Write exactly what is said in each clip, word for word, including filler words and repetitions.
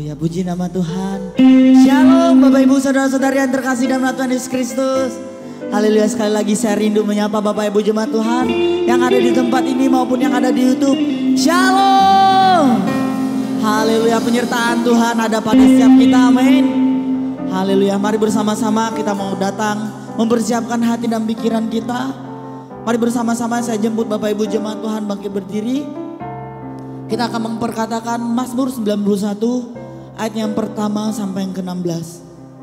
Haleluya, puji nama Tuhan. Shalom Bapak Ibu Saudara-saudari yang terkasih dalam Tuhan Yesus Kristus. Haleluya, sekali lagi saya rindu menyapa Bapak Ibu jemaat Tuhan yang ada di tempat ini maupun yang ada di YouTube. Shalom. Haleluya, penyertaan Tuhan ada pada setiap kita, amin. Haleluya, mari bersama-sama kita mau datang mempersiapkan hati dan pikiran kita. Mari bersama-sama saya jemput Bapak Ibu jemaat Tuhan bangkit berdiri. Kita akan memperkatakan Mazmur sembilan puluh satu ayat yang pertama sampai yang ke enam belas.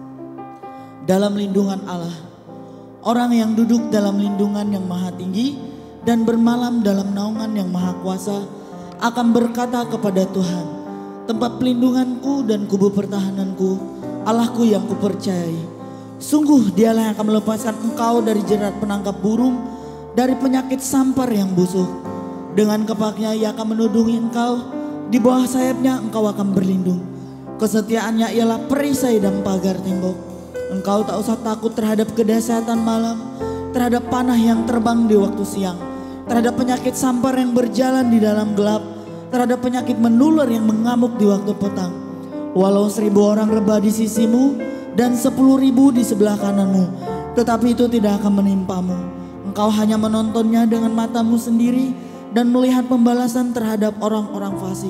Dalam lindungan Allah, orang yang duduk dalam lindungan yang maha tinggi dan bermalam dalam naungan yang maha kuasa akan berkata kepada Tuhan, tempat pelindunganku dan kubu pertahananku, Allahku yang kupercayai. Sungguh dialah yang akan melepaskan engkau dari jerat penangkap burung, dari penyakit sampar yang busuk. Dengan kepaknya ia akan menudungi engkau, di bawah sayapnya engkau akan berlindung. Kesetiaannya ialah perisai dan pagar tembok. Engkau tak usah takut terhadap kedahsyatan malam, terhadap panah yang terbang di waktu siang, terhadap penyakit sampar yang berjalan di dalam gelap, terhadap penyakit menular yang mengamuk di waktu petang. Walau seribu orang rebah di sisimu dan sepuluh ribu di sebelah kananmu, tetapi itu tidak akan menimpamu. Engkau hanya menontonnya dengan matamu sendiri dan melihat pembalasan terhadap orang-orang fasik.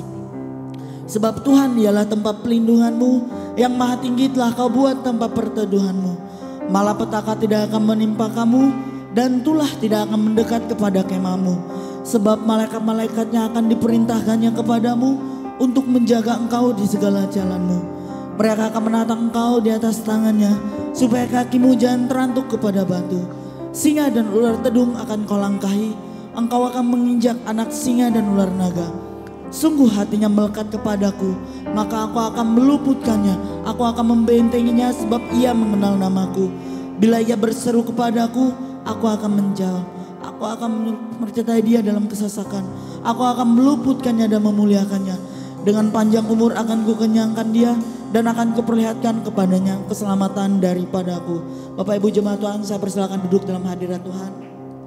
Sebab Tuhan ialah tempat pelindunganmu, yang maha tinggi telah kau buat tempat perteduhanmu. Malapetaka tidak akan menimpa kamu, dan tulah tidak akan mendekat kepada kemahmu. Sebab malaikat-malaikatnya akan diperintahkannya kepadamu untuk menjaga engkau di segala jalanmu. Mereka akan menatang engkau di atas tangannya, supaya kakimu jangan terantuk kepada batu. Singa dan ular tedung akan kau langkahi, engkau akan menginjak anak singa dan ular naga. Sungguh hatinya melekat kepadaku, maka aku akan meluputkannya. Aku akan membentenginya sebab ia mengenal namaku. Bila ia berseru kepadaku, aku akan menjawab. Aku akan menyertai dia dalam kesesakan. Aku akan meluputkannya dan memuliakannya. Dengan panjang umur akan kukenyangkan dia, dan akan kuperlihatkan kepadanya keselamatan daripadaku. Bapak Ibu jemaat Tuhan, saya persilakan duduk dalam hadirat Tuhan.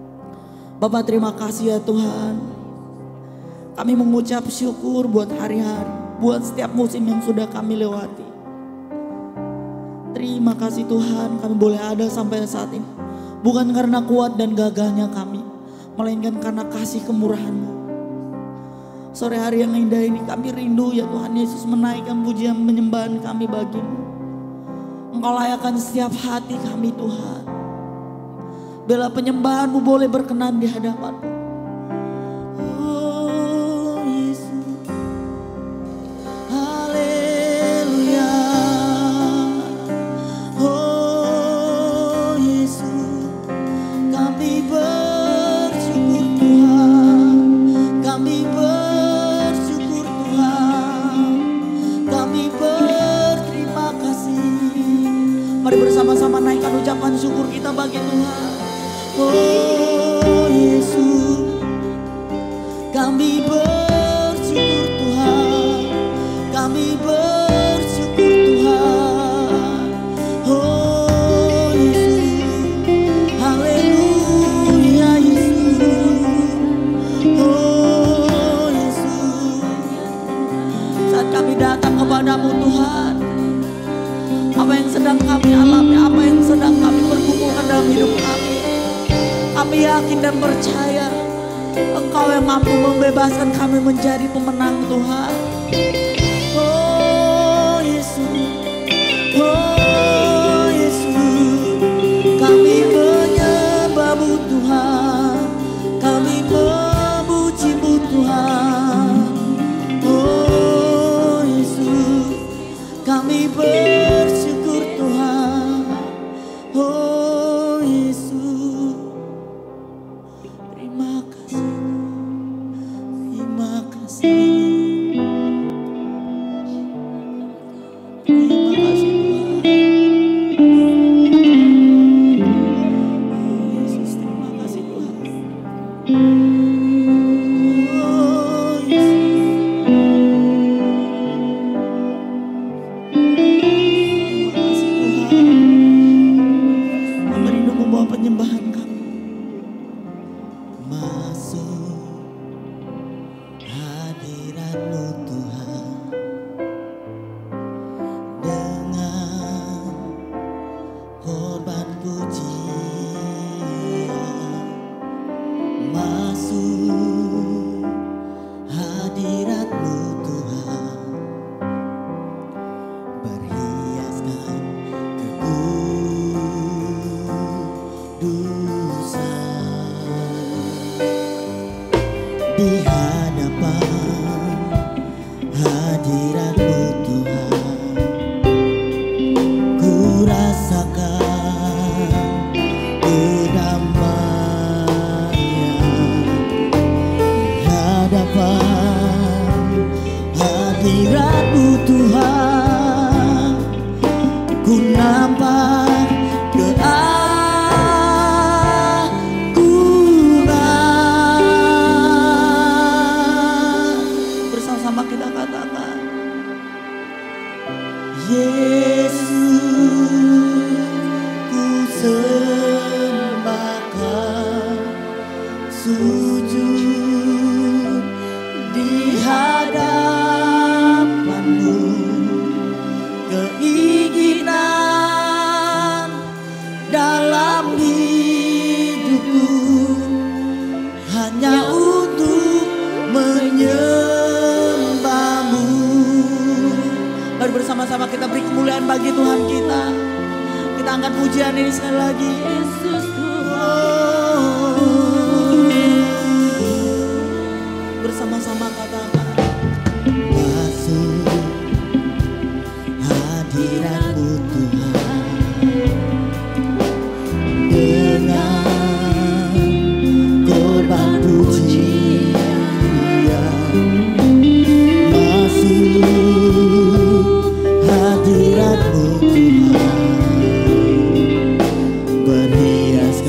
Bapak, terima kasih ya Tuhan. Kami mengucap syukur buat hari-hari, buat setiap musim yang sudah kami lewati. Terima kasih Tuhan, kami boleh ada sampai saat ini. Bukan karena kuat dan gagahnya kami, melainkan karena kasih kemurahan-Mu. Sore hari yang indah ini kami rindu ya Tuhan Yesus menaikkan pujian penyembahan kami bagi-Mu. Engkau layakkan setiap hati kami Tuhan. Bila penyembahan-Mu boleh berkenan di hadapan-Mu. Oh Yesus, haleluya. Oh Yesus, kami bersyukur Tuhan. Kami bersyukur Tuhan. Kami berterima kasih. Mari bersama-sama naikkan ucapan syukur kita bagi Tuhan. Oh Yesus, kami bersyukur Tuhan, kami bersyukur Tuhan. Oh Yesus, haleluya Yesus. Oh Yesus, saat kami datang kepadamu Tuhan, apa yang sedang kami alami, apa yang sedang kami pergumulkan dalam hidup kami, kami yakin dan percaya Engkau yang mampu membebaskan kami menjadi pemenang Tuhan. Oh Yesus, oh Yesus, kami menyembah-Mu Tuhan, kami memuji-Mu Tuhan. Oh Yesus, kami bersyukur Tuhan. Oh Yesus, terima kasih, terima kasih. korban pujian masuk hadirat-Mu Tuhan, berhiaskan kekudusan di hadapan hadirat-Mu Tuhan. Ku rasakan kedamaian di hadapan hadirat-Mu Tuhan. Ku nampak keagungan. Bersama-sama kita katakan, Yesus, ku sembahkan, sujud di hadapan-Mu. Keinginan dalam hidupku hanya untuk menyembah-Mu. Mari bersama-sama kita beri kemuliaan bagi Tuhan kita. Kita angkat pujian ini sekali lagi. Yesus Tuhan. Bersama-sama katakan, masuk hadirat-Mu Tuhan dengan korban pujian. Masuk hadirat-Mu Tuhan, berhiaskan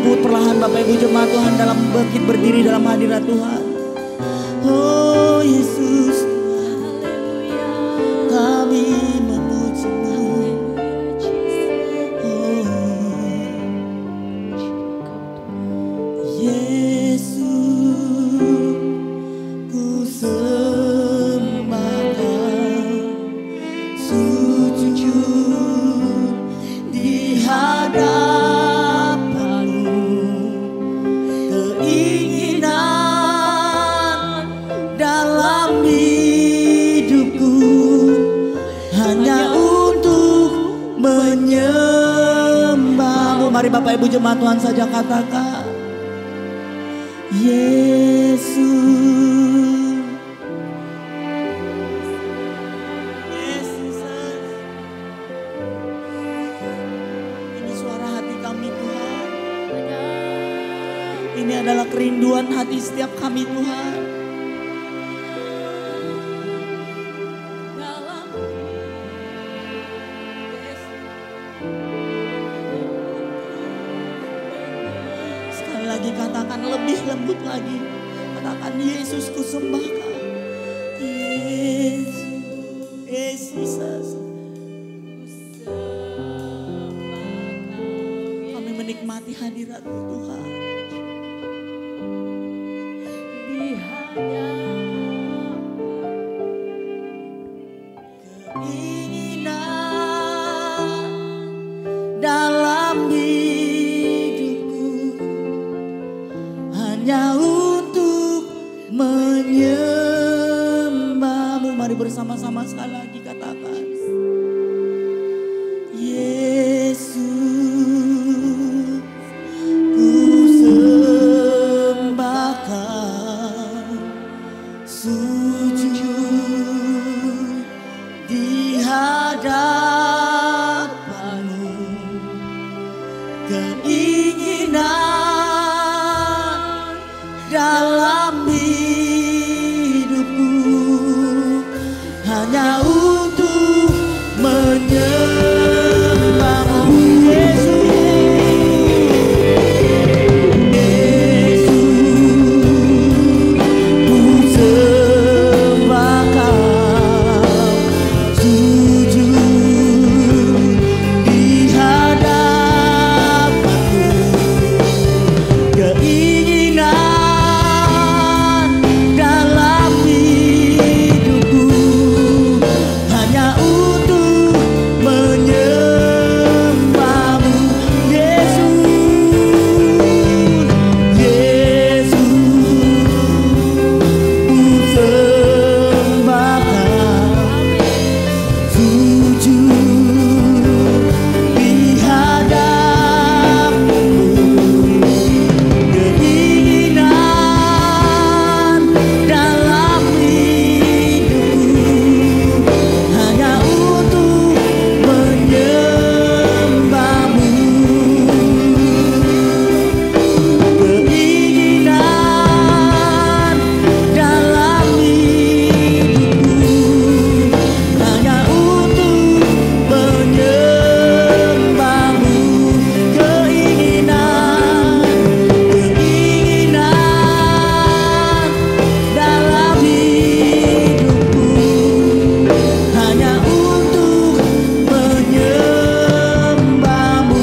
bangkit perlahan Bapak Ibu jemaat Tuhan, dalam bangkit berdiri dalam hadirat Tuhan. Oh Yesus, kami memuji-Mu. Oh Yesus, ku sembah Kau, sujud di hadapan-Mu. Keinginan dalam hidupku hanya untuk menyembah-Mu. Mari Bapak Ibu jemaat Tuhan saja katakan, Yesus, Yesus. Ini suara hati kami Tuhan. Ini adalah kerinduan hati setiap kami Tuhan. Sekali lagi katakan lebih lembut lagi. Katakan Yesus ku sembah Kau. Yesus, Yesus. Kami menikmati hadirat-Mu Tuhan. Keinginan dalam hidupku hanya untuk menyembah-Mu. Mari bersama-sama sekali lagi katakan, Yesus, ku sembah Kau, sujud di hadapan-Mu. Keinginan dalam hidupku hanya untuk menyembah-Mu. Yesus, Yesus, ku sembah Kau, sujud di hadapan-Mu. Keinginan dalam hidupku hanya untuk menyembah-Mu. Yesus, Yesus, ku sembah Kau, sujud di hadapan-Mu. Keinginan dalam hidupku hanya untuk menyembah-Mu. Keinginan dalam hidupku hanya untuk menyembah-Mu. Keinginan, keinginan dalam hidupku hanya untuk menyembah-Mu.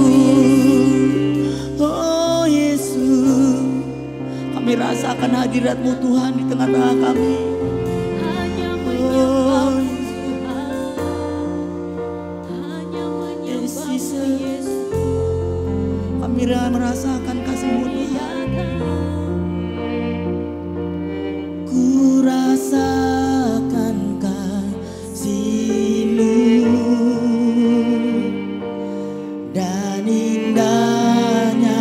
Oh Yesus, kami rasakan hadirat-Mu Tuhan di tengah-tengah kami. Oh Yesus, kami merasakan kasih-Mu Tuhan. Ku rasakan kasih-Mu dan indahnya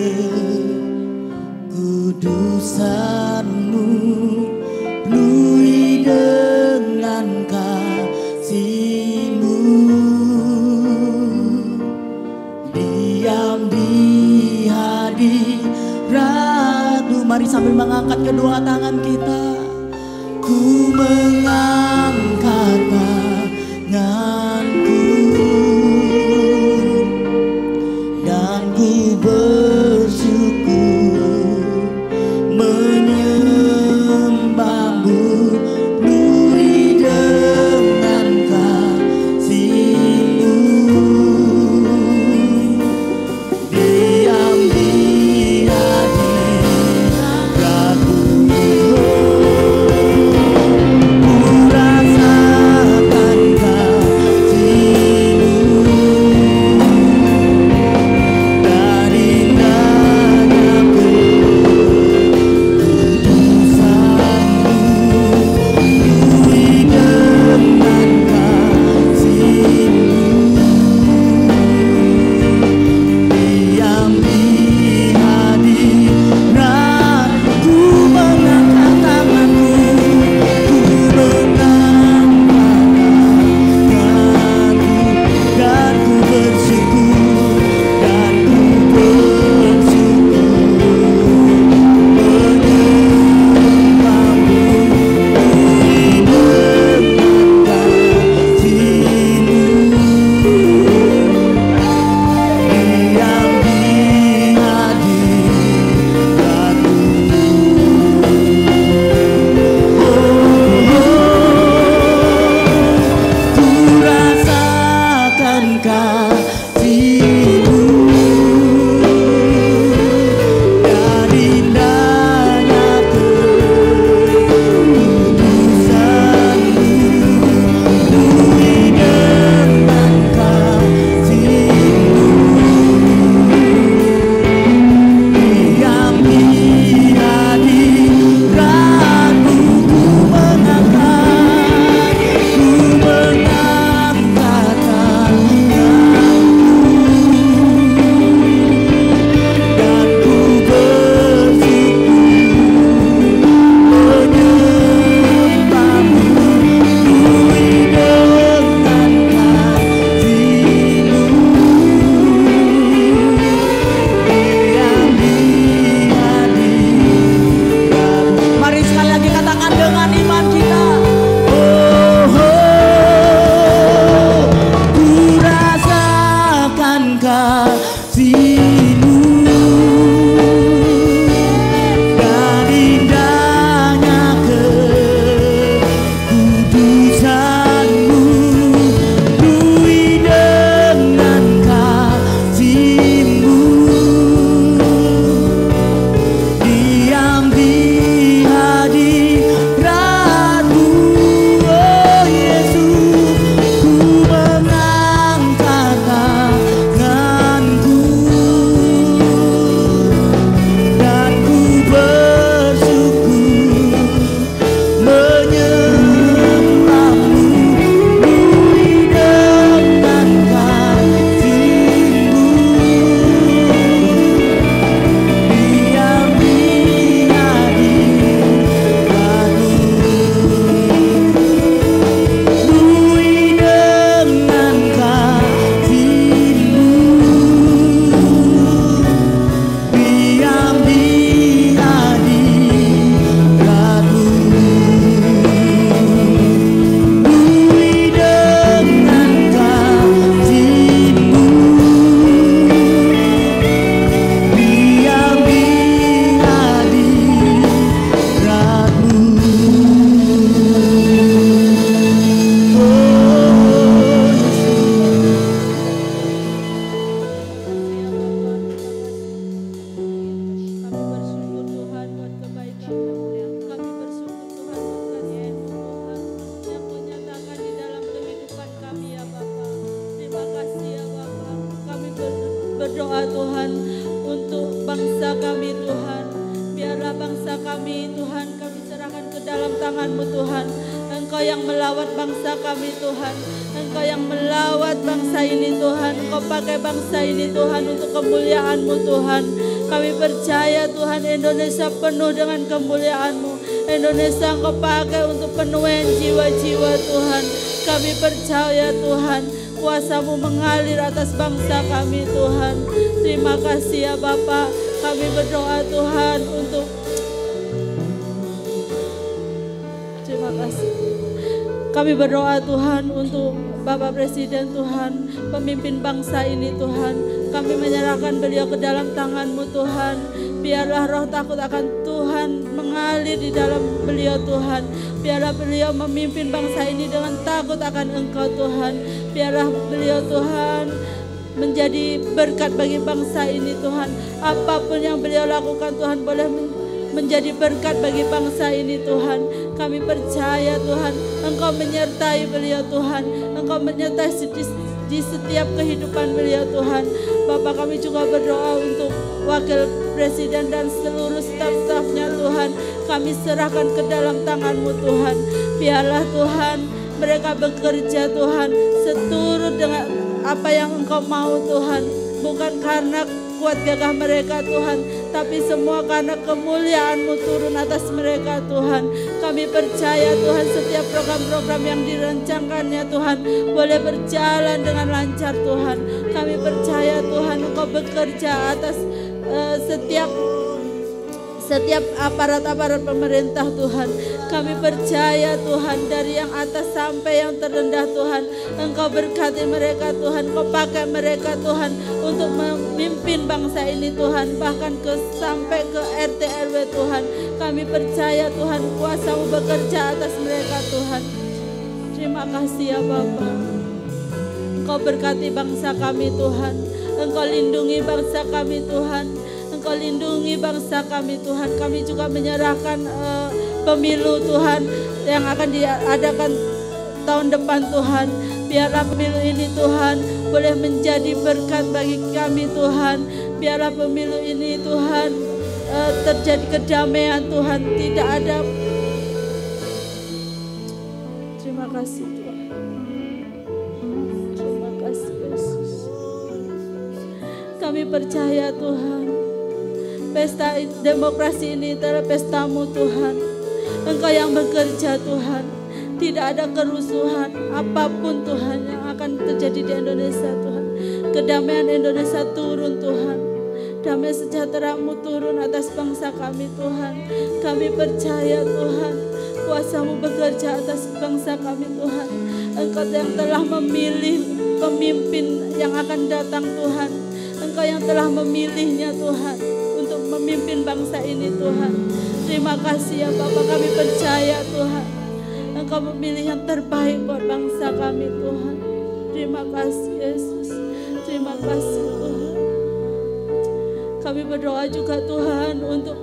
kekudusan-Mu, penuhi dengan kasih-Mu. Diam di hadirat-Mu. Mari sambil mengangkat kedua tangan kita, ku mengangkat tanganku dan ku ber berdoa Tuhan untuk bangsa kami Tuhan. Biarlah bangsa kami Tuhan, kami serahkan ke dalam tangan-Mu Tuhan. Engkau yang melawat bangsa kami Tuhan. Engkau yang melawat bangsa ini Tuhan. Engkau pakai bangsa ini Tuhan untuk kemuliaan-Mu Tuhan. Kami percaya Tuhan Indonesia penuh dengan kemuliaan-Mu. Indonesia Engkau pakai untuk penuhin jiwa-jiwa Tuhan. Kami percaya Tuhan, kuasa-Mu mengalir atas bangsa kami Tuhan. Terima kasih ya Bapa. Kami berdoa Tuhan untuk terima kasih. Kami berdoa Tuhan untuk Bapak Presiden Tuhan, pemimpin bangsa ini Tuhan. Kami menyerahkan beliau ke dalam tangan-Mu Tuhan. Biarlah roh takut akan Tuhan mengalir di dalam beliau Tuhan. Biarlah beliau memimpin bangsa ini dengan takut akan Engkau Tuhan. Biarlah beliau Tuhan menjadi berkat bagi bangsa ini Tuhan. Apapun yang beliau lakukan Tuhan boleh menjadi berkat bagi bangsa ini Tuhan. Kami percaya Tuhan, Engkau menyertai beliau Tuhan. Engkau menyertai di, di setiap kehidupan beliau Tuhan. Bapak, kami juga berdoa untuk Wakil Presiden dan seluruh staf-stafnya Tuhan. Kami serahkan ke dalam tangan-Mu Tuhan. Biarlah Tuhan mereka bekerja Tuhan seturut dengan apa yang Engkau mau Tuhan. Bukan karena kuat gagah mereka Tuhan, tapi semua karena kemuliaan-Mu turun atas mereka Tuhan. Kami percaya Tuhan setiap program-program yang dirancangkannya Tuhan boleh berjalan dengan lancar Tuhan. Kami percaya Tuhan Engkau bekerja atas uh, setiap setiap aparat-aparat pemerintah Tuhan. Kami percaya Tuhan dari yang atas sampai yang terendah Tuhan. Engkau berkati mereka Tuhan. Engkau pakai mereka Tuhan untuk memimpin bangsa ini Tuhan. Bahkan ke sampai ke R T R W Tuhan. Kami percaya Tuhan kuasa-Mu bekerja atas mereka Tuhan. Terima kasih ya Bapa. Engkau berkati bangsa kami Tuhan. Engkau lindungi bangsa kami Tuhan. Engkau lindungi bangsa kami Tuhan. Kami juga menyerahkan uh, pemilu Tuhan yang akan diadakan tahun depan Tuhan. Biarlah pemilu ini Tuhan boleh menjadi berkat bagi kami Tuhan. Biarlah pemilu ini Tuhan uh, terjadi kedamaian Tuhan. Tidak ada. Terima kasih Tuhan. Terima kasih Yesus. Kami percaya Tuhan, pesta demokrasi ini adalah pesta-Mu Tuhan. Engkau yang bekerja Tuhan. Tidak ada kerusuhan apapun Tuhan yang akan terjadi di Indonesia Tuhan. Kedamaian Indonesia turun Tuhan. Damai sejahtera-Mu turun atas bangsa kami Tuhan. Kami percaya Tuhan, kuasa-Mu bekerja atas bangsa kami Tuhan. Engkau yang telah memilih pemimpin yang akan datang Tuhan. Engkau yang telah memilihnya Tuhan untuk memimpin bangsa ini Tuhan. Terima kasih ya Bapak, kami percaya Tuhan Engkau memilih yang terbaik buat bangsa kami Tuhan. Terima kasih Yesus. Terima kasih Tuhan. Kami berdoa juga Tuhan untuk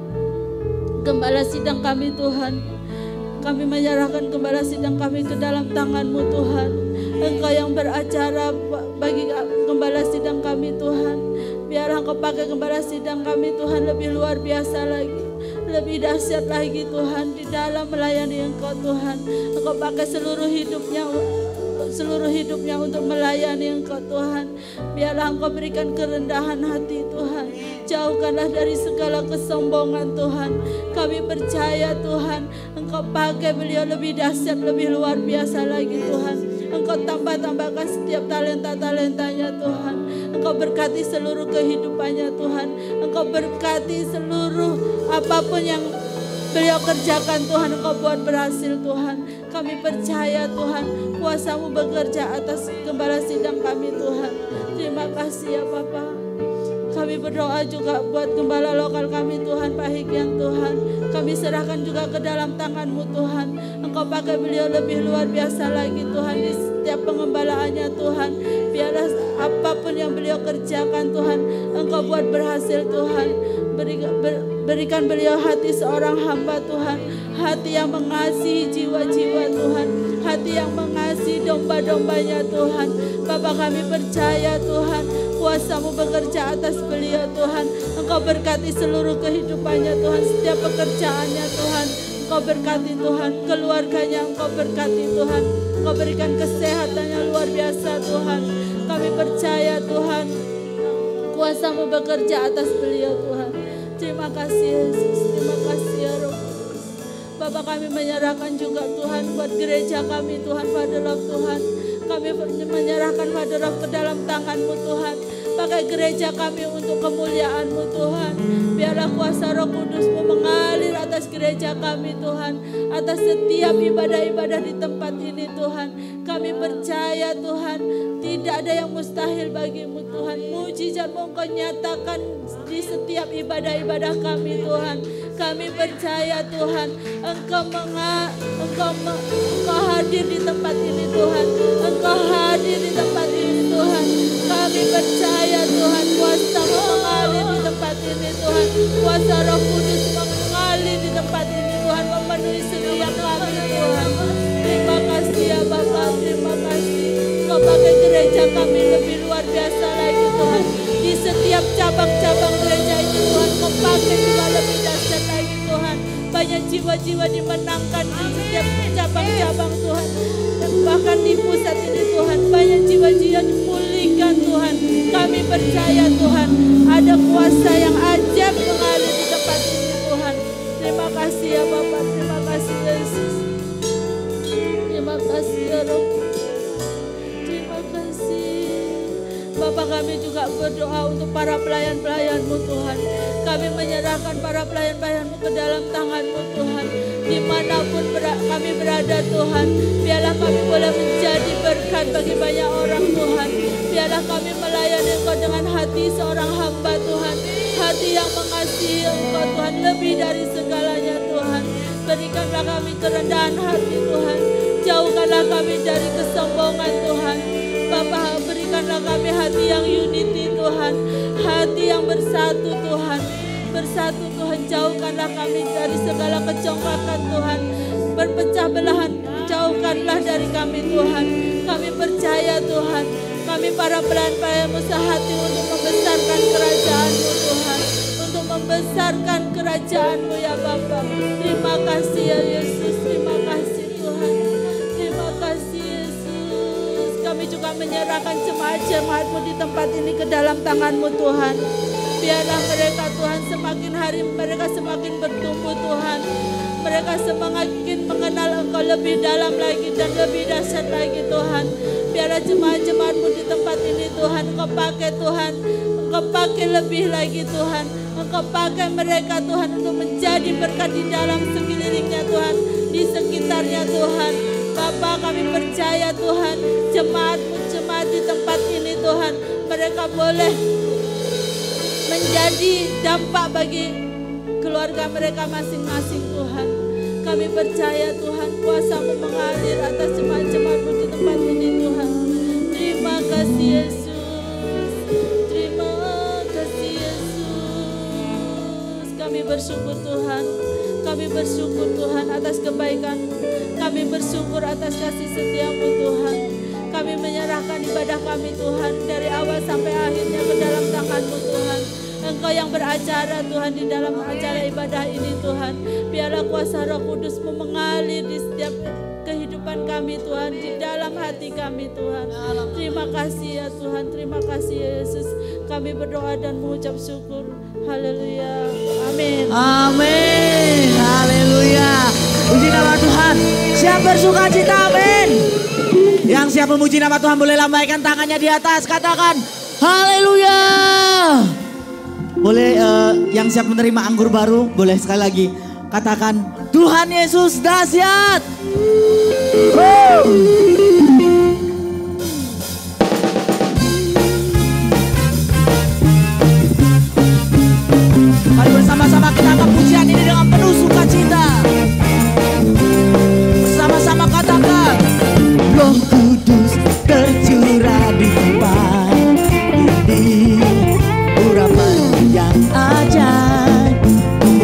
gembala sidang kami Tuhan. Kami menyerahkan gembala sidang kami ke dalam tangan-Mu Tuhan. Engkau yang beracara bagi gembala sidang kami Tuhan. Biar Engkau pakai gembala sidang kami Tuhan lebih luar biasa lagi, lebih dahsyat lagi Tuhan di dalam melayani Engkau Tuhan. Engkau pakai seluruh hidupnya, seluruh hidupnya untuk melayani Engkau Tuhan. Biarlah Engkau berikan kerendahan hati Tuhan. Jauhkanlah dari segala kesombongan Tuhan. Kami percaya Tuhan Engkau pakai beliau lebih dahsyat, lebih luar biasa lagi Tuhan. Engkau tambah-tambahkan setiap talenta-talentanya Tuhan. Engkau berkati seluruh kehidupannya Tuhan. Engkau berkati seluruh apapun yang beliau kerjakan Tuhan. Engkau buat berhasil Tuhan. Kami percaya Tuhan kuasa-Mu bekerja atas gembala sidang kami Tuhan. Terima kasih ya Bapa. Kami berdoa juga buat gembala lokal kami Tuhan, Pak Hikyan Tuhan. Kami serahkan juga ke dalam tangan-Mu Tuhan. Engkau pakai beliau lebih luar biasa lagi Tuhan di setiap pengembalaannya Tuhan. Biarlah apapun yang beliau kerjakan Tuhan, Engkau buat berhasil Tuhan. Beri, ber, Berikan beliau hati seorang hamba Tuhan, hati yang mengasihi jiwa-jiwa Tuhan, hati yang mengasihi domba-dombanya Tuhan. Bapa, kami percaya Tuhan, kuasa-Mu bekerja atas beliau Tuhan. Engkau berkati seluruh kehidupannya Tuhan, setiap pekerjaannya Tuhan. Engkau berkati Tuhan, keluarganya Engkau berkati Tuhan. Engkau berikan kesehatannya luar biasa Tuhan. Kami percaya Tuhan, kuasa-Mu bekerja atas beliau Tuhan. Terima kasih Yesus, terima kasih ya Roh Kudus. Bapak, kami menyerahkan juga Tuhan buat gereja kami Tuhan, Father Love Tuhan. Kami menyerahkan Father Love ke dalam tangan-Mu Tuhan. Pakai gereja kami untuk kemuliaan-Mu Tuhan. Biarlah kuasa Roh Kudus-Mu mengalir atas gereja kami Tuhan, atas setiap ibadah-ibadah di tempat ini Tuhan. Kami percaya Tuhan, tidak ada yang mustahil bagi-Mu Tuhan. Mujizat-Mu Engkau nyatakan di setiap ibadah-ibadah kami Tuhan. Kami percaya Tuhan, Engkau menga, Engkau, Engkau hadir di tempat ini Tuhan. Engkau hadir di tempat ini Tuhan. Kami percaya Tuhan, kuasa-Mu mengalir di tempat ini Tuhan. Kuasa Roh Kudus mengalir di tempat ini Tuhan, memenuhi setiap kami Tuhan. Terima kasih ya Bapa, terima kasih. Kau pakai gereja kami lebih luar biasa lagi Tuhan. Di setiap cabang-cabang gereja ini Tuhan, Kau pakai juga lebih dahsyat lagi Tuhan. Banyak jiwa-jiwa dimenangkan di setiap cabang-cabang Tuhan. Dan bahkan di pusat ini Tuhan, banyak jiwa-jiwa dipulihkan Tuhan. Kami percaya Tuhan, ada kuasa yang ajaib mengalir di tempat ini Tuhan. Terima kasih ya Bapak, terima kasih Yesus. Terima kasih ya Roh. Terima kasih. Bapak, kami juga berdoa untuk para pelayan-pelayan-Mu Tuhan. Kami menyerahkan para pelayan-pelayan-Mu ke dalam tangan-Mu Tuhan. Dimanapun ber kami berada Tuhan, biarlah kami boleh menjadi berkat bagi banyak orang Tuhan. Biarlah kami melayani Engkau dengan hati seorang hamba Tuhan. Hati yang mengasihi Engkau Tuhan lebih dari segalanya Tuhan. Berikanlah kami kerendahan hati Tuhan. Jauhkanlah kami dari kesombongan Tuhan. Bapa, berikanlah kami hati yang unity Tuhan. Hati yang bersatu Tuhan. Bersatu Tuhan, jauhkanlah kami dari segala kecongkakan Tuhan. Berpecah belahan, jauhkanlah dari kami Tuhan. Kami percaya Tuhan, kami para pelayan-pelayan-Mu sehati untuk membesarkan kerajaan-Mu Tuhan. Untuk membesarkan kerajaan-Mu ya Bapa. Terima kasih ya Yesus, terima kasih Tuhan. Terima kasih Yesus. Kami juga menyerahkan jemaat-jemaat-Mu di tempat ini ke dalam tangan-Mu Tuhan. Biarlah mereka Tuhan semakin hari mereka semakin bertumbuh Tuhan. Mereka semakin mengenal Engkau lebih dalam lagi dan lebih dahsyat lagi Tuhan. Biarlah jemaat-jemaat-Mu di tempat ini Tuhan, Engkau pakai Tuhan. Engkau pakai lebih lagi Tuhan. Engkau pakai mereka Tuhan untuk menjadi berkat di dalam sekelilingnya Tuhan. Di sekitarnya Tuhan. Bapa, kami percaya Tuhan, jemaat-Mu jemaat di tempat ini Tuhan, mereka boleh menjadi dampak bagi keluarga mereka masing-masing Tuhan. Kami percaya Tuhan, kuasa-Mu mengalir atas jemaat-jemaat-Mu di tempat ini Tuhan. Terima kasih Yesus. Terima kasih Yesus. Kami bersyukur Tuhan. Kami bersyukur Tuhan atas kebaikan-Mu. Kami bersyukur atas kasih setia-Mu Tuhan. Kami menyerahkan ibadah kami Tuhan dari awal sampai akhirnya ke dalam tangan-Mu Tuhan. Engkau yang beracara Tuhan di dalam acara ibadah ini Tuhan. Biarlah kuasa Roh Kudus-Mu mengalir di setiap kehidupan kami Tuhan, di dalam hati kami Tuhan. Terima kasih ya Tuhan, terima kasih ya Yesus. Kami berdoa dan mengucap syukur. Haleluya. Amin. Amin. Haleluya. Puji nama Tuhan. Siap bersuka cita, amin. Yang siap memuji nama Tuhan boleh lambaikan tangannya di atas. Katakan haleluya. Boleh uh, yang siap menerima anggur baru, boleh sekali lagi katakan Tuhan Yesus dahsyat. Mari bersama-sama kita angkat pujian ini dengan penuh sukacita. Bersama-sama katakan Roh Kudus tercurah di tempat ini. Urapan yang ajaib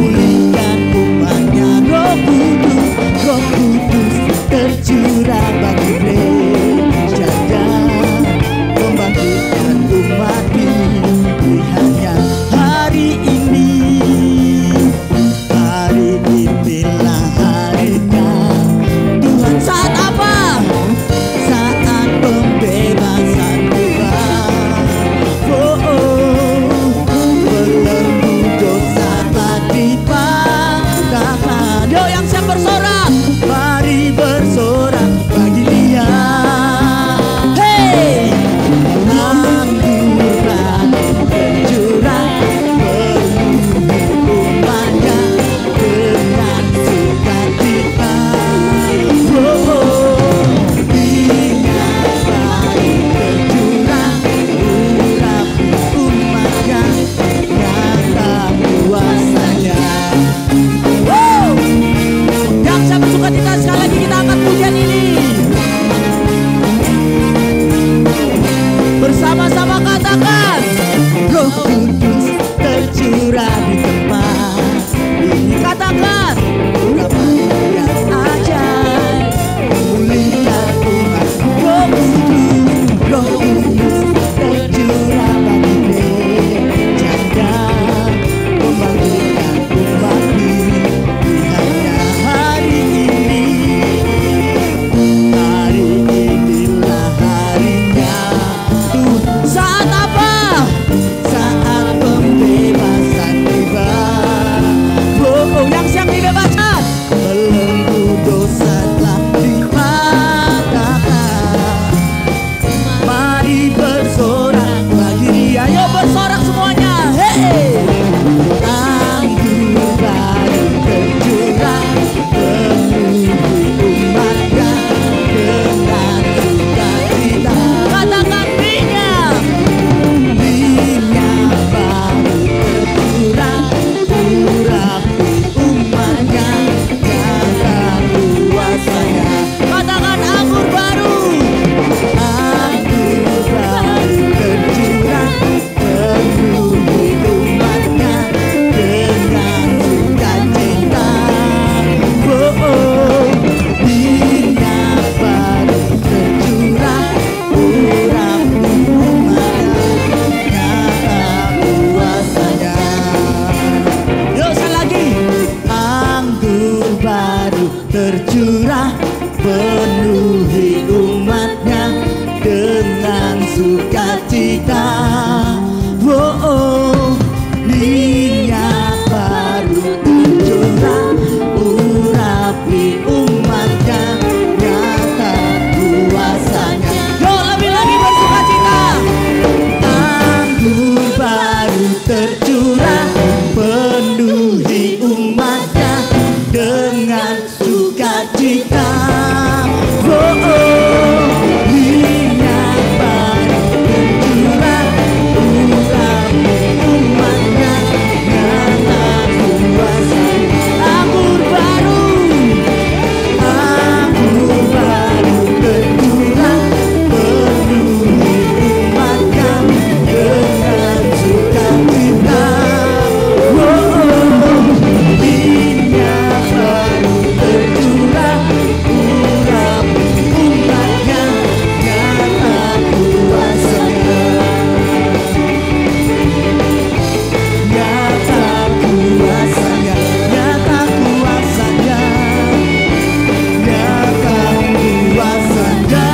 tercurah, penuhi umatnya dengan sukacita. Oh, oh, minyak baru tercurah, urapi umatnya, nyata kuasanya. Yo, lebih lagi bersukacita. Anggur baru tercurah, penuhi umatnya dengan sukacita. Oh, oh, minyak baru tercurah, urapi umatnya, nyata kuasanya. Anggur baru, anggur baru tercurah, penuhi umatnya dengan sukacita. Oh, oh, minyak baru tercurah, urapi umatnya, nyata kuasanya. Nyata kuasanya, nyata kuasanya, nyata kuasanya.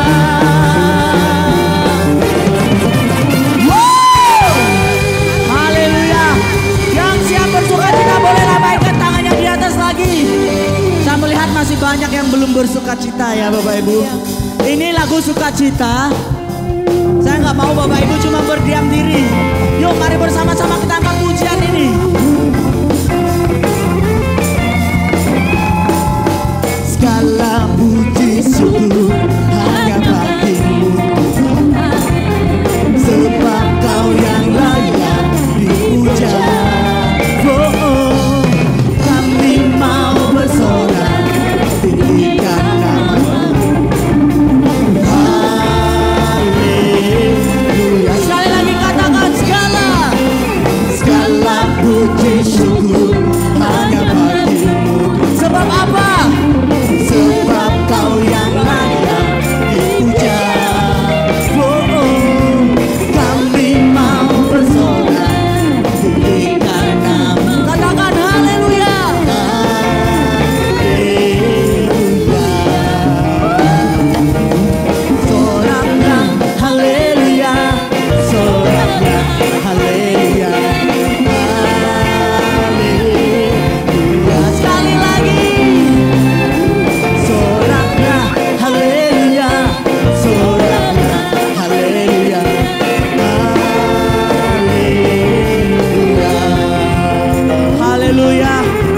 Wow! Haleluya. Yang siap bersukacita boleh lambaikan tangannya di atas lagi. Saya melihat masih banyak yang belum bersukacita ya Bapak Ibu. Ini lagu sukacita. Saya nggak mau Bapak Ibu cuma berdiam diri. Yuk mari bersama-sama kita angkat pujian ini. Segala puji syukur hanya bagimu, sebab kau yang layak dipuja. Oh, oh, kami mau bersorak, tinggikan namamu. Haleluya. Sekali lagi katakan segala, segala puji syukur hanya bagimu. Sebab apa? Sebab kau yang layak dipuja. Oh, oh, kami mau bersorak, tinggikan namamu. Katakan haleluya. Soraknya haleluya, soraknya haleluya, haleluya. Sekali lagi. Soraknya haleluya, soraknya haleluya, haleluya, haleluya.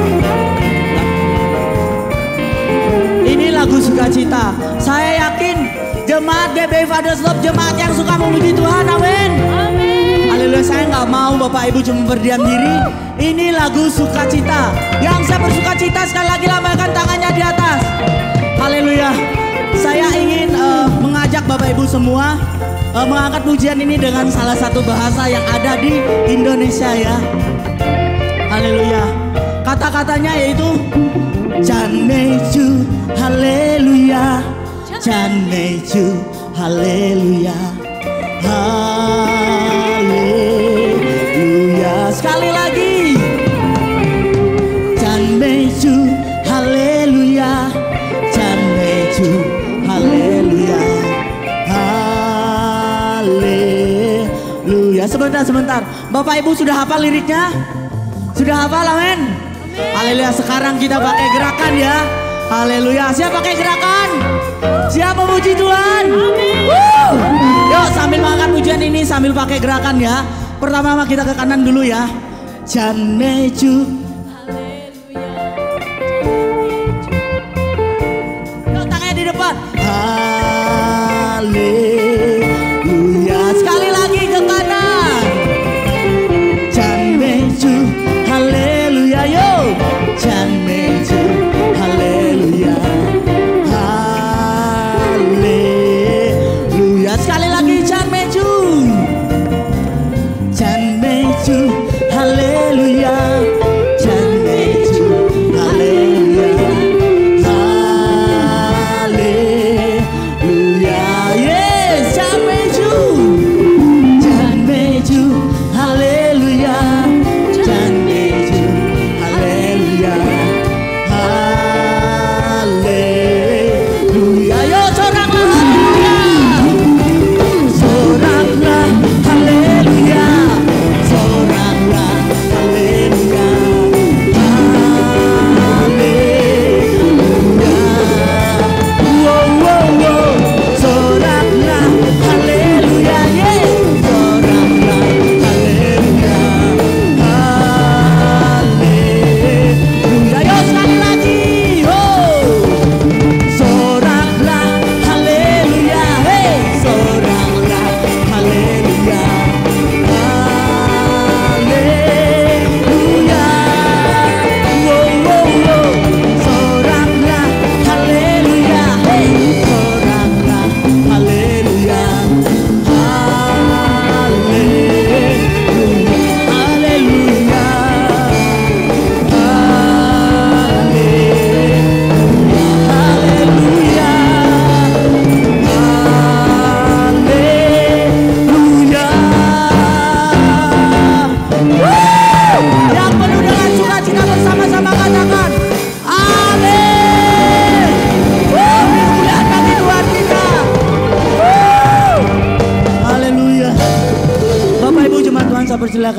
Ini lagu sukacita. Saya yakin jemaat G B I Fathers Love, jemaat yang suka memuji Tuhan, amin. Haleluya. Saya nggak mau Bapak Ibu cuma berdiam diri. Ini lagu sukacita. Yang saya bersukacita sekali lagi lambaikan tangannya di atas. Haleluya. Saya ingin eh, mengajak Bapak Ibu semua eh, mengangkat pujian ini dengan salah satu bahasa yang ada di Indonesia ya. Haleluya. Kata-katanya yaitu Janeju haleluya, Janeju haleluya, haleluya. Sekali lagi. Janeju haleluya, Janeju haleluya, haleluya. Sebentar, sebentar. Bapak Ibu sudah hafal liriknya? Sudah hafal, amin? Haleluya. Sekarang kita pakai gerakan ya. Haleluya. Siap pakai gerakan? Siap memuji Tuhan? Amin. Yuk sambil mengangkat pujian ini sambil pakai gerakan ya. Pertama kita ke kanan dulu ya. Janeju. Yuk tangannya di depan. Haleluya. Sekali lagi ke kanan. Janeju haleluya. Yuk. Janeju haleluya, haleluya. Sekali lagi Janeju, Janeju haleluya,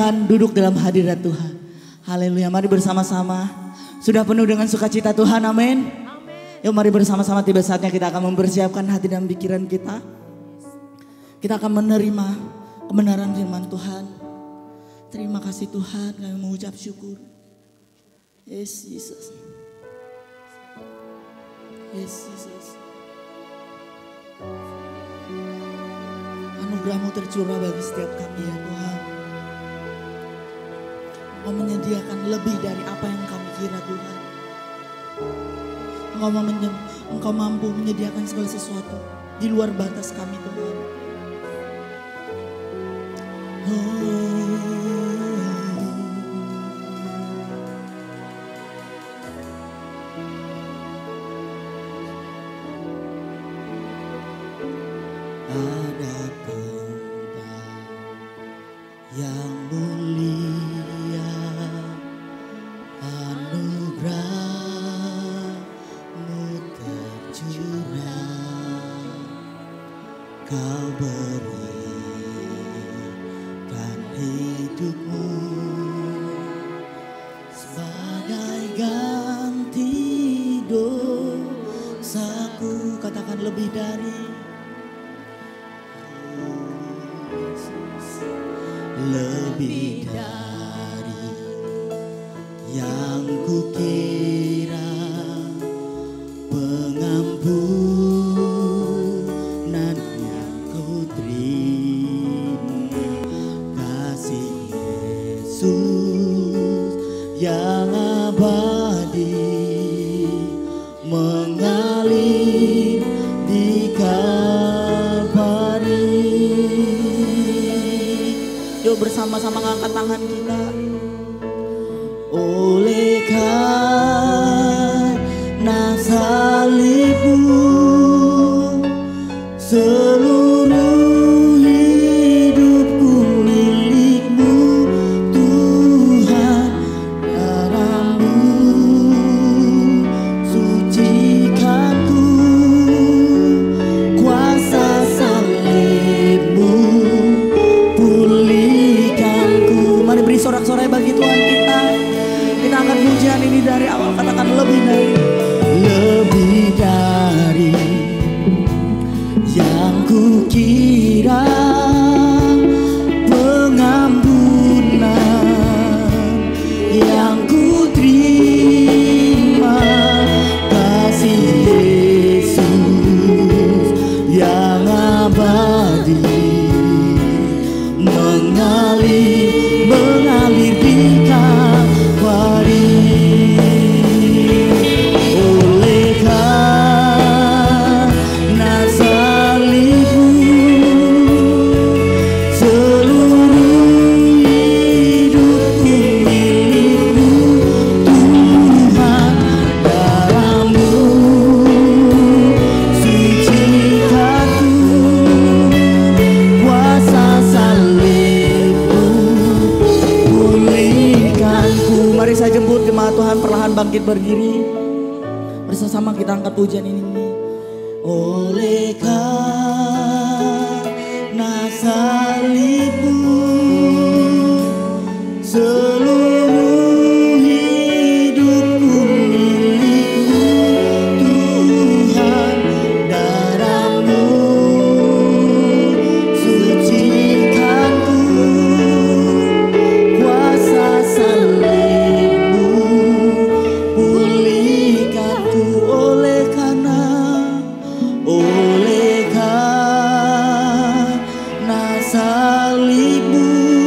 akan duduk dalam hadirat Tuhan. Haleluya, mari bersama-sama. Sudah penuh dengan sukacita Tuhan, amin. Yuk mari bersama-sama, tiba saatnya kita akan mempersiapkan hati dan pikiran kita. Kita akan menerima kebenaran firman Tuhan. Terima kasih Tuhan, kami mengucap syukur. Yes Jesus. Yes Jesus. Anugerah-Mu tercurah bagi setiap kami ya Tuhan. Engkau menyediakan lebih dari apa yang kami kira Tuhan. Engkau, menye- Engkau mampu menyediakan segala sesuatu di luar batas kami Tuhan. Oh. Ada tempat yang mulia, anugerah-Mu tercurah, Kau berikan hidup-Mu sebagai ganti dosaku. Katakan lebih dari lebih dari yang kukira, pengampunan yang Kau terima, kasih Yesus yang abadi mengalir di Kalvari. Yuk bersama-sama ngangkat tangan kita. Oleh karena salib-Mu, seluruh hidupku milik-Mu Tuhan. Darah-Mu sucikanku, kuasa salib-Mu pulihkanku. Mari beri sorak-sorai bagi Tuhan kita. Kita akan pujian ini dari awal, katakan lebih dari, lebih dari yang kukira, pengampunan yang kuterima, kasih Yesus yang abadi mengalir, mengalir di Kalvari. Oleh karena salib-Mu, seluruh hidupku milik-Mu Tuhan. Darah-Mu sucikanku, kuasa salib-Mu pulihkanku. Mari saya jemput jemaat Tuhan perlahan bangkit berdiri. Bersama kita angkat pujian ini. Oleh karena salib-Mu, seluruh hidupku milik-Mu Tuhan. Darah-Mu sucikanku, kuasa salib-Mu pulihkanku. Oleh karena, oleh karena salib-Mu,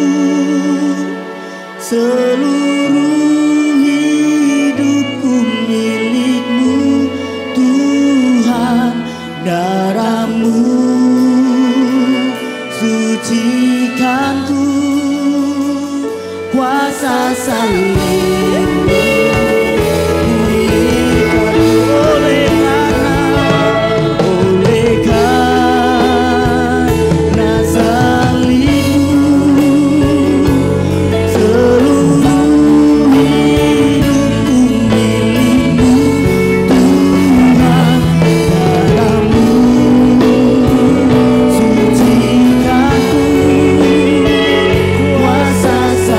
seluruh hidupku milik-Mu Tuhan. Darah-Mu sucikanku, kuasa salib-Mu pulihkanku. Oleh karena, oleh karena salib-Mu, seluruh hidupku milik-Mu Tuhan. Darah-Mu sucikanku, kuasa salib-Mu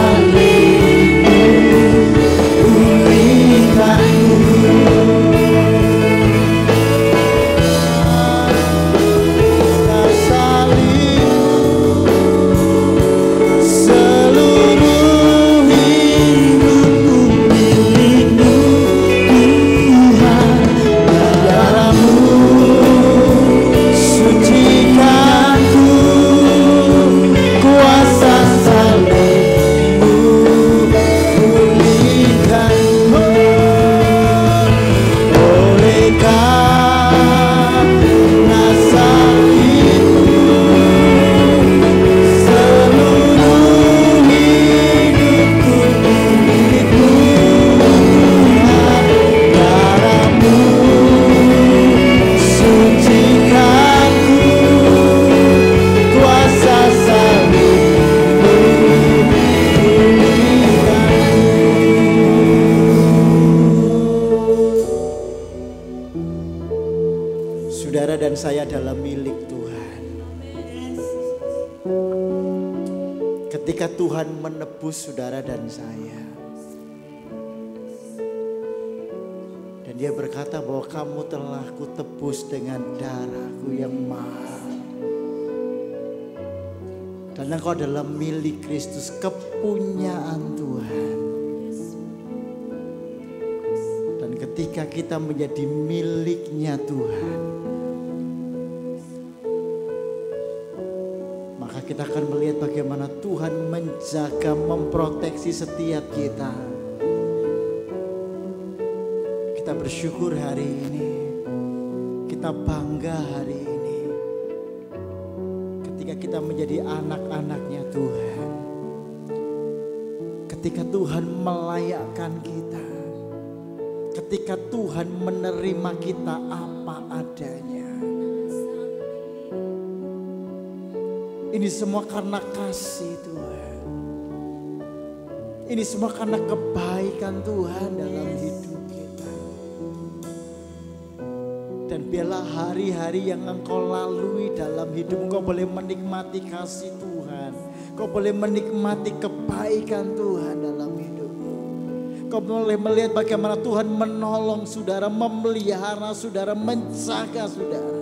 saudara dan saya adalah milik Tuhan. Ketika Tuhan menebus saudara dan saya, dan dia berkata bahwa kamu telah kutebus dengan darahku yang mahal. Dan engkau adalah milik Kristus, kepunyaan Tuhan. Dan ketika kita menjadi miliknya Tuhan, maka kita akan melihat bagaimana Tuhan menjaga, memproteksi setiap kita. Kita bersyukur hari ini, kita bangga hari ini. Ketika kita menjadi anak-anaknya Tuhan, ketika Tuhan melayakkan kita, ketika Tuhan menerima kita apa adanya. Ini semua karena kasih Tuhan. Ini semua karena kebaikan Tuhan dalam hidup kita. Dan biarlah hari-hari yang engkau lalui dalam hidup, engkau boleh menikmati kasih Tuhan. Engkau boleh menikmati kebaikan Tuhan dalam hidupmu. Engkau boleh melihat bagaimana Tuhan menolong saudara, memelihara saudara, menjaga saudara.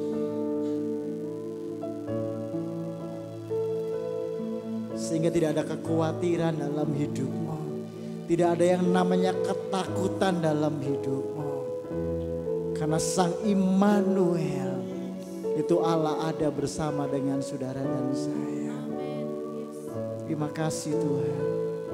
Sehingga tidak ada kekhawatiran dalam hidupmu. Tidak ada yang namanya ketakutan dalam hidupmu. Karena Sang Immanuel itu Allah ada bersama dengan saudara dan saya. Terima kasih Tuhan.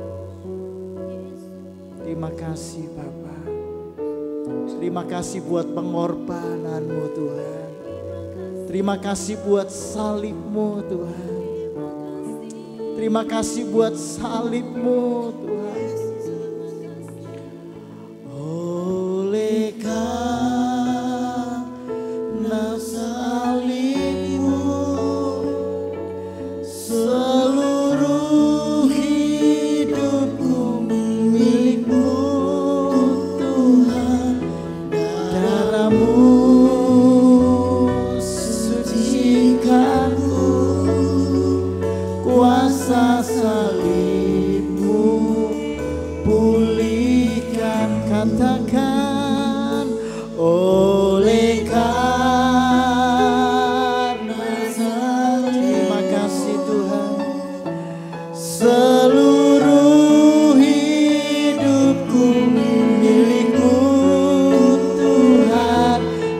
Terima kasih Bapa. Terima kasih buat pengorbananmu Tuhan. Terima kasih buat salibmu Tuhan. Terima kasih buat salibmu Tuhan. Oleh karena salibmu, seluruh hidupku milikmu Tuhan. Darahmu sucikanku, kuasa salibmu pulihkan, katakan oleh karena salib. Terima kasih Tuhan. Seluruh hidupku milikmu Tuhan.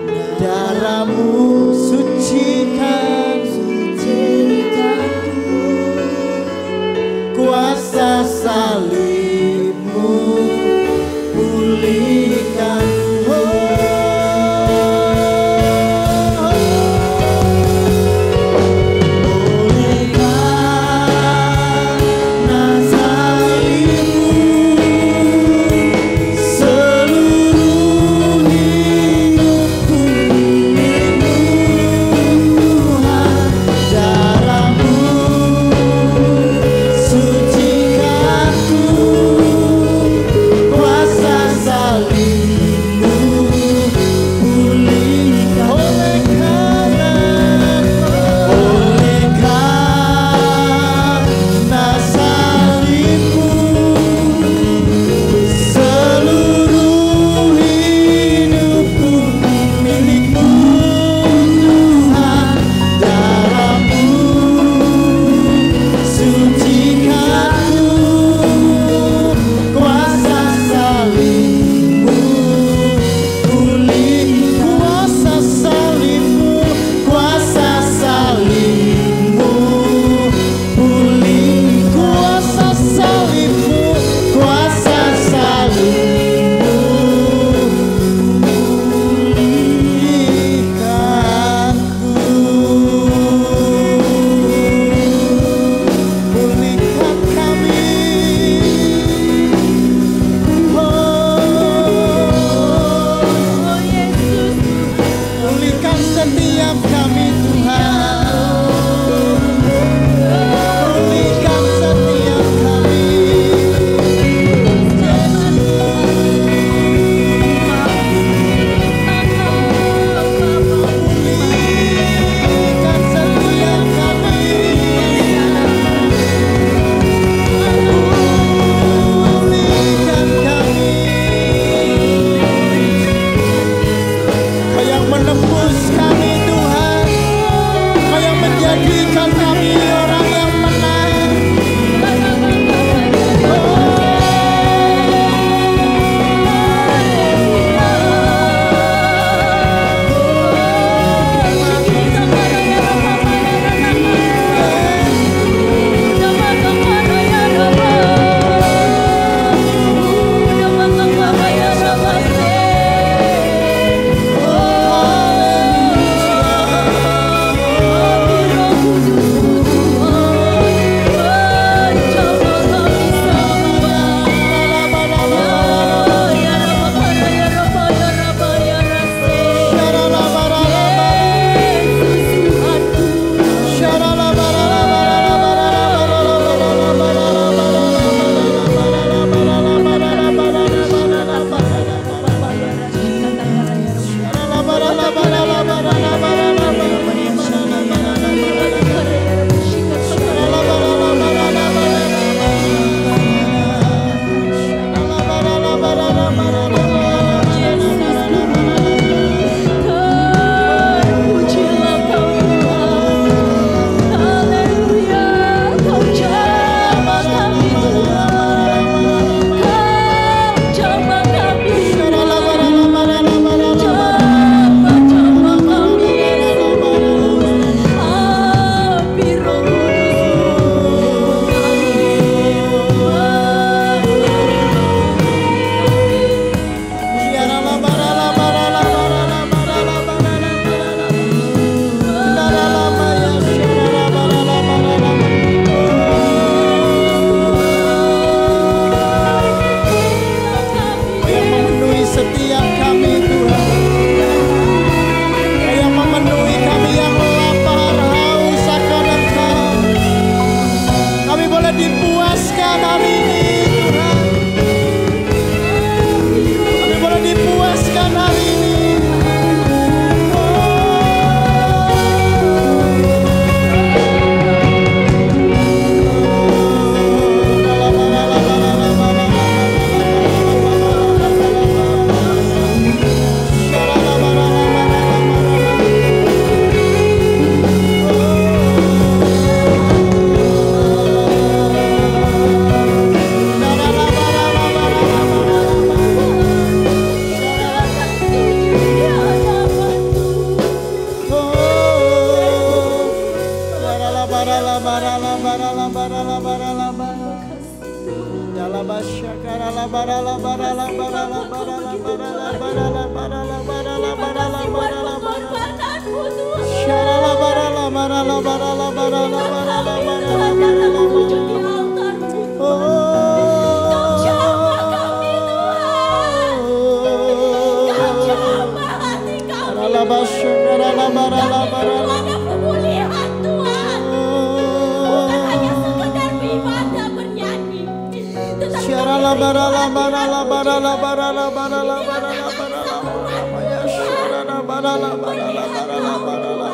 Barala barala barala barala barala barala barala barala barala barala barala Pengorbananmu Tuhan. Sharala barala barala barala barala barala barala barala Wujud di altarmu. Kau jamah kami Tuhan. Kau jamah hati kami barala basha barala barala barala ada pemulihan Tuhan. Bukan hanya sekedar beribadah bernyanyi, tetapi Sharala barala barala barala barala barala barala barala ya sharala barala barala barala barala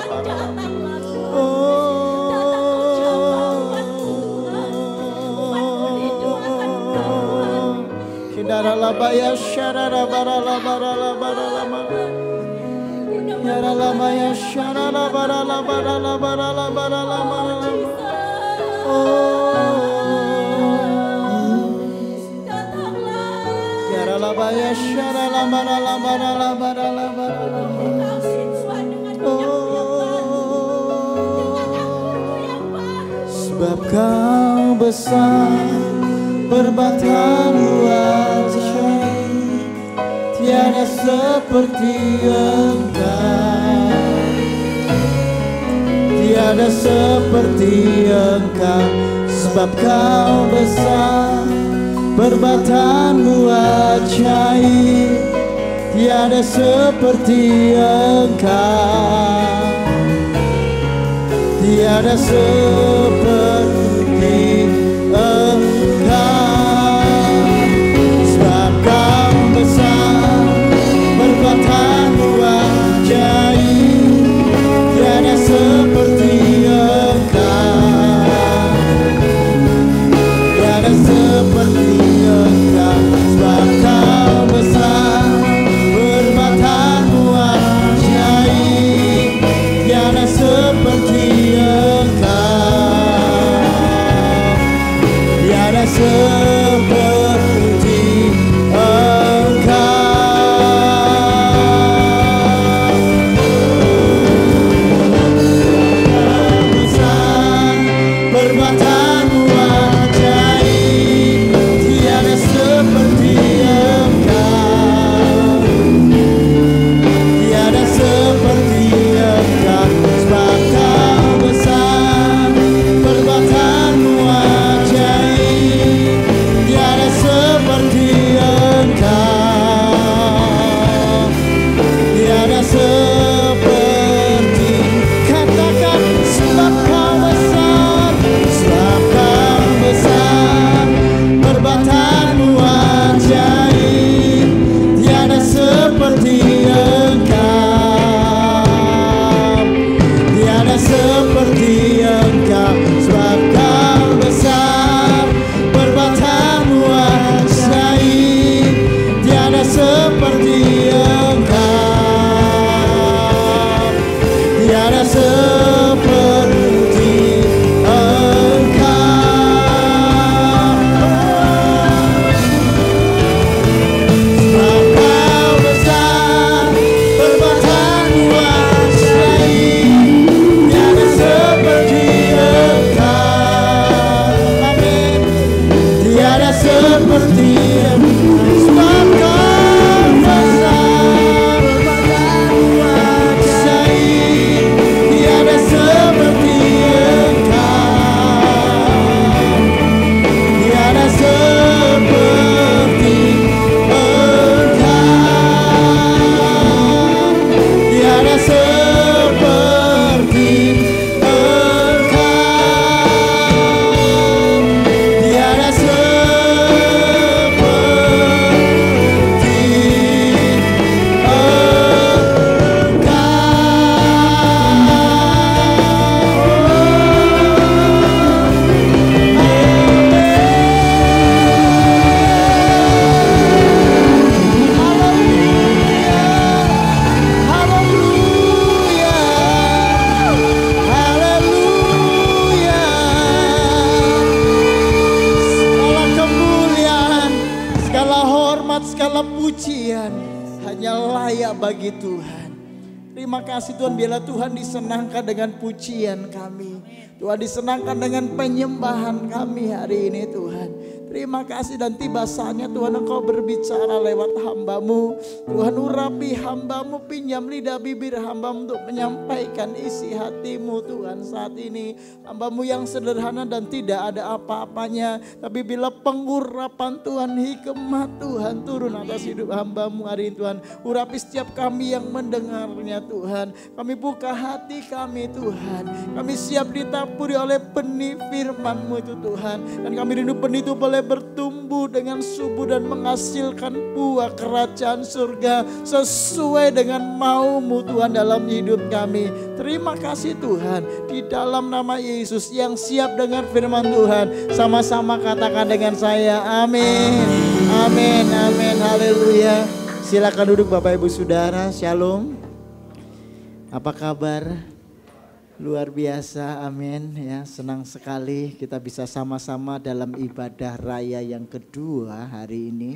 Darala baya sharara barala barala barala Yarala baya sharara barala barala barala barala barala Yarala baya sharara barala barala barala barala Sebab kau besar Perbuatan wajah tiada seperti Engkau, tiada seperti Engkau, sebab Kau besar, perbuatanmu ajaib, tiada seperti Engkau, tiada seperti Engkau. Perbuatanmu ajaib, tiada seperti Engkau, tiada seperti Engkau, sebab Kau besar, perbuatanmu ajaib, tiada seperti Engkau, tiada seperti Engkau. Bagi Tuhan. Terima kasih Tuhan, biarlah Tuhan disenangkan dengan pujian kami. Tuhan disenangkan dengan penyembahan kami hari ini Tuhan. Terima kasih dan tiba saatnya Tuhan Engkau berbicara lewat hamba-Mu. Tuhan urapi hamba-Mu, pinjam lidah bibir hamba-Mu untuk menyampaikan isi hati-Mu Tuhan saat ini. Hamba-Mu yang sederhana dan tidak ada apa-apanya. Tapi bila pengurapan Tuhan, hikmat Tuhan turun atas hidup hamba-Mu hari ini Tuhan. Urapi setiap kami yang mendengarnya Tuhan. Kami buka hati kami Tuhan. Kami siap ditaburi oleh benih firman-Mu itu Tuhan. Dan kami rindu benih itu boleh bertumbuh dengan subur dan menghasilkan buah kerajaan surga sesuai dengan mau-Mu Tuhan dalam hidup kami. Terima kasih Tuhan, di dalam nama Yesus yang siap dengar firman Tuhan, sama-sama katakan dengan saya amin, amin, amin, haleluya. Silakan duduk Bapak Ibu Saudara, shalom. Apa kabar? Luar biasa, amin ya. Senang sekali kita bisa sama-sama dalam ibadah raya yang kedua hari ini.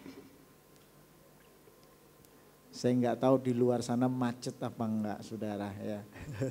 Saya nggak tahu di luar sana macet apa enggak saudara ya.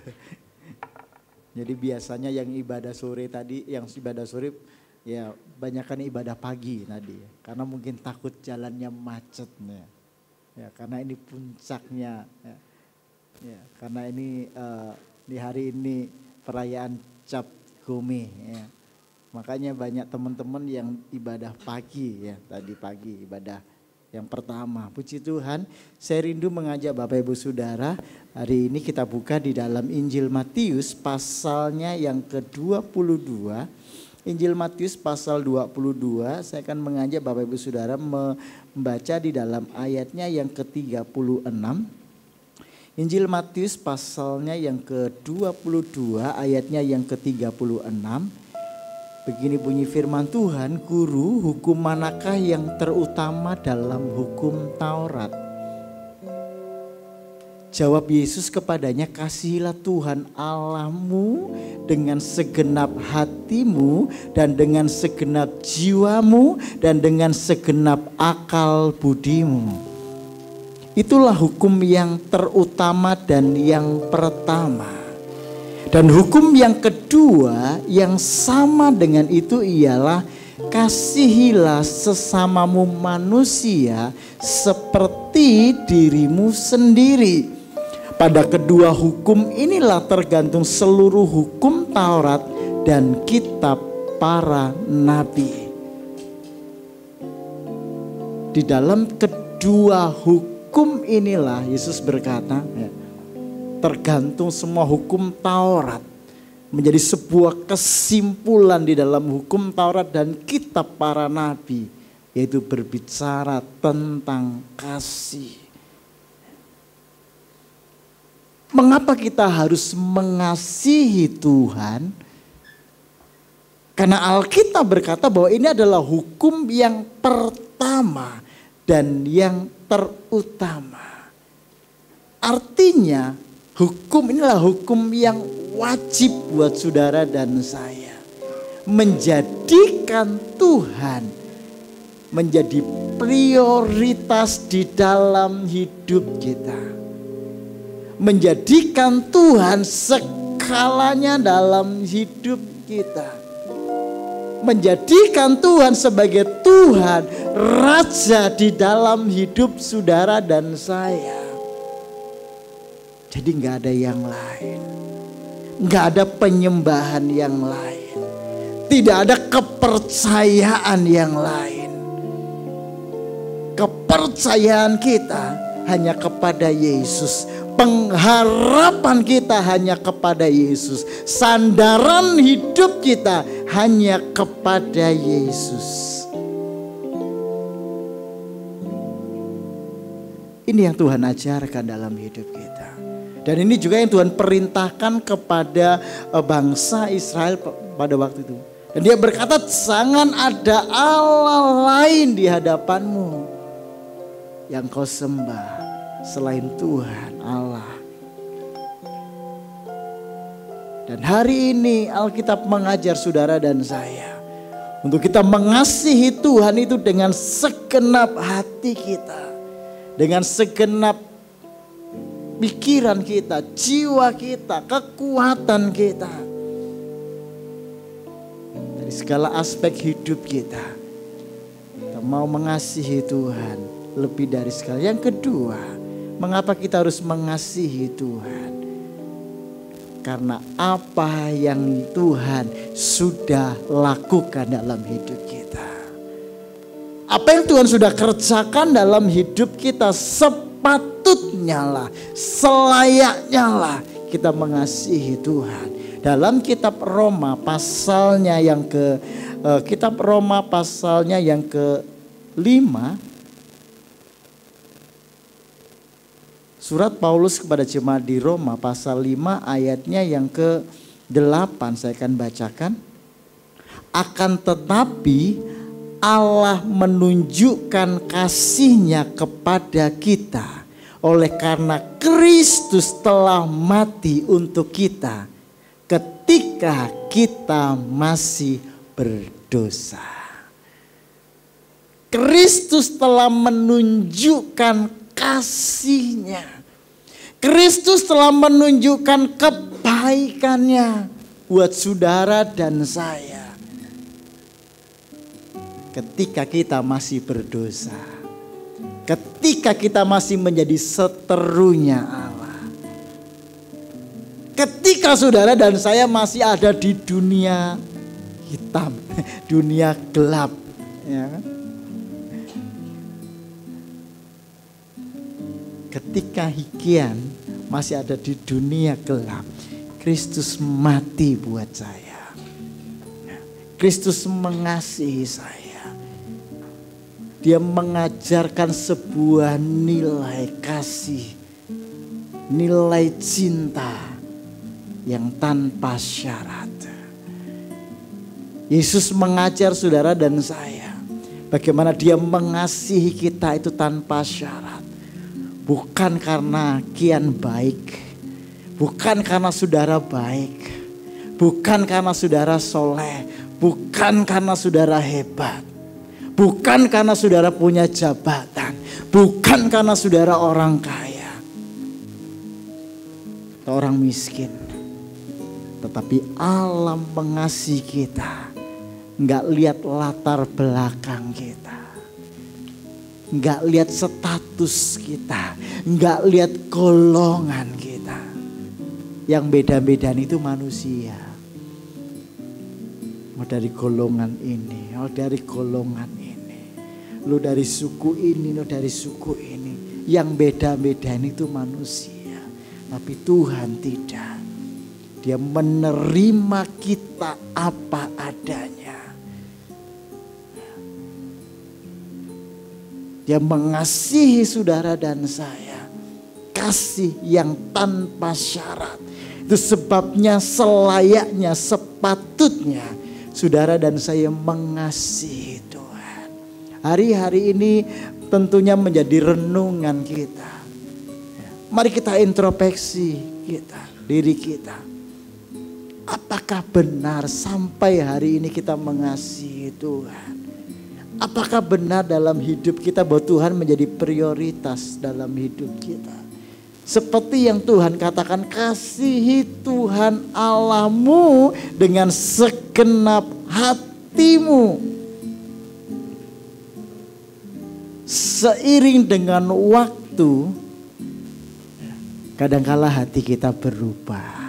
Jadi biasanya yang ibadah sore tadi, yang ibadah sore ya banyakkan ibadah pagi tadi. Karena mungkin takut jalannya macet ya. Ya karena ini puncaknya ya. Ya karena ini uh, di hari ini perayaan Cap Gome ya. Makanya banyak teman-teman yang ibadah pagi ya, tadi pagi ibadah yang pertama. Puji Tuhan, saya rindu mengajak Bapak Ibu Saudara, hari ini kita buka di dalam Injil Matius pasalnya yang ke dua puluh dua. Injil Matius pasal dua puluh dua, saya akan mengajak Bapak Ibu Saudara membaca di dalam ayatnya yang ke tiga puluh enam. Injil Matius pasalnya yang ke dua puluh dua ayatnya yang ke tiga puluh enam. Begini bunyi firman Tuhan, Guru, hukum manakah yang terutama dalam hukum Taurat? Jawab Yesus kepadanya, kasihilah Tuhan Allahmu dengan segenap hatimu dan dengan segenap jiwamu dan dengan segenap akal budimu. Itulah hukum yang terutama dan yang pertama. Dan hukum yang kedua yang sama dengan itu ialah kasihilah sesamamu manusia seperti dirimu sendiri. Pada kedua hukum inilah tergantung seluruh hukum Taurat dan kitab para nabi. Di dalam kedua hukum Hukum inilah Yesus berkata ya, tergantung semua hukum Taurat menjadi sebuah kesimpulan di dalam hukum Taurat dan kitab para nabi, yaitu berbicara tentang kasih. Mengapa kita harus mengasihi Tuhan? Karena Alkitab berkata bahwa ini adalah hukum yang pertama dan yang terutama. Artinya hukum inilah hukum yang wajib buat saudara dan saya. Menjadikan Tuhan menjadi prioritas di dalam hidup kita. Menjadikan Tuhan segalanya dalam hidup kita. Menjadikan Tuhan sebagai Tuhan, Raja di dalam hidup saudara dan saya. Jadi gak ada yang lain. Gak ada penyembahan yang lain. Tidak ada kepercayaan yang lain. Kepercayaan kita hanya kepada Yesus. Pengharapan kita hanya kepada Yesus. Sandaran hidup kita hanya kepada Yesus. Ini yang Tuhan ajarkan dalam hidup kita. Dan ini juga yang Tuhan perintahkan kepada bangsa Israel pada waktu itu. Dan dia berkata, jangan ada Allah lain di hadapanmu yang kau sembah selain Tuhan Allah. Dan hari ini Alkitab mengajar saudara dan saya untuk kita mengasihi Tuhan itu dengan segenap hati kita, dengan segenap pikiran kita, jiwa kita, kekuatan kita. Dari segala aspek hidup kita mau mengasihi Tuhan lebih dari sekali. Yang kedua, mengapa kita harus mengasihi Tuhan? Karena apa yang Tuhan sudah lakukan dalam hidup kita. Apa yang Tuhan sudah kerjakan dalam hidup kita, sepatutnya lah, selayaknya lah kita mengasihi Tuhan. Dalam kitab Roma pasalnya yang ke uh, kitab Roma pasalnya yang ke lima, surat Paulus kepada jemaat di Roma pasal lima ayatnya yang ke delapan saya akan bacakan. Akan tetapi Allah menunjukkan kasih-Nya kepada kita oleh karena Kristus telah mati untuk kita ketika kita masih berdosa. Kristus telah menunjukkan kasih-Nya. Kristus telah menunjukkan kebaikan-Nya buat saudara dan saya. Ketika kita masih berdosa. Ketika kita masih menjadi seterunya Allah. Ketika saudara dan saya masih ada di dunia hitam, dunia gelap, ya kan? Ketika Hikian masih ada di dunia gelap, Kristus mati buat saya. Kristus mengasihi saya. Dia mengajarkan sebuah nilai kasih, nilai cinta yang tanpa syarat. Yesus mengajar saudara dan saya bagaimana Dia mengasihi kita itu tanpa syarat. Bukan karena kian baik, bukan karena saudara baik, bukan karena saudara soleh, bukan karena saudara hebat, bukan karena saudara punya jabatan, bukan karena saudara orang kaya atau orang miskin. Tetapi Allah mengasihi kita. Enggak lihat latar belakang kita. Enggak lihat status kita. Enggak lihat golongan kita. Yang beda-bedaan itu manusia. Mau dari golongan ini, mau dari golongan ini. Lu dari suku ini, lu dari suku ini. Yang beda-bedaan itu manusia. Tapi Tuhan tidak. Dia menerima kita apa adanya. Dia mengasihi saudara dan saya. Kasih yang tanpa syarat. Itu sebabnya selayaknya, sepatutnya saudara dan saya mengasihi Tuhan. Hari-hari ini tentunya menjadi renungan kita. Mari kita introspeksi kita, diri kita. Apakah benar sampai hari ini kita mengasihi Tuhan? Apakah benar dalam hidup kita bahwa Tuhan menjadi prioritas dalam hidup kita? Seperti yang Tuhan katakan, kasihi Tuhan Allahmu dengan segenap hatimu. Seiring dengan waktu, kadangkala hati kita berubah.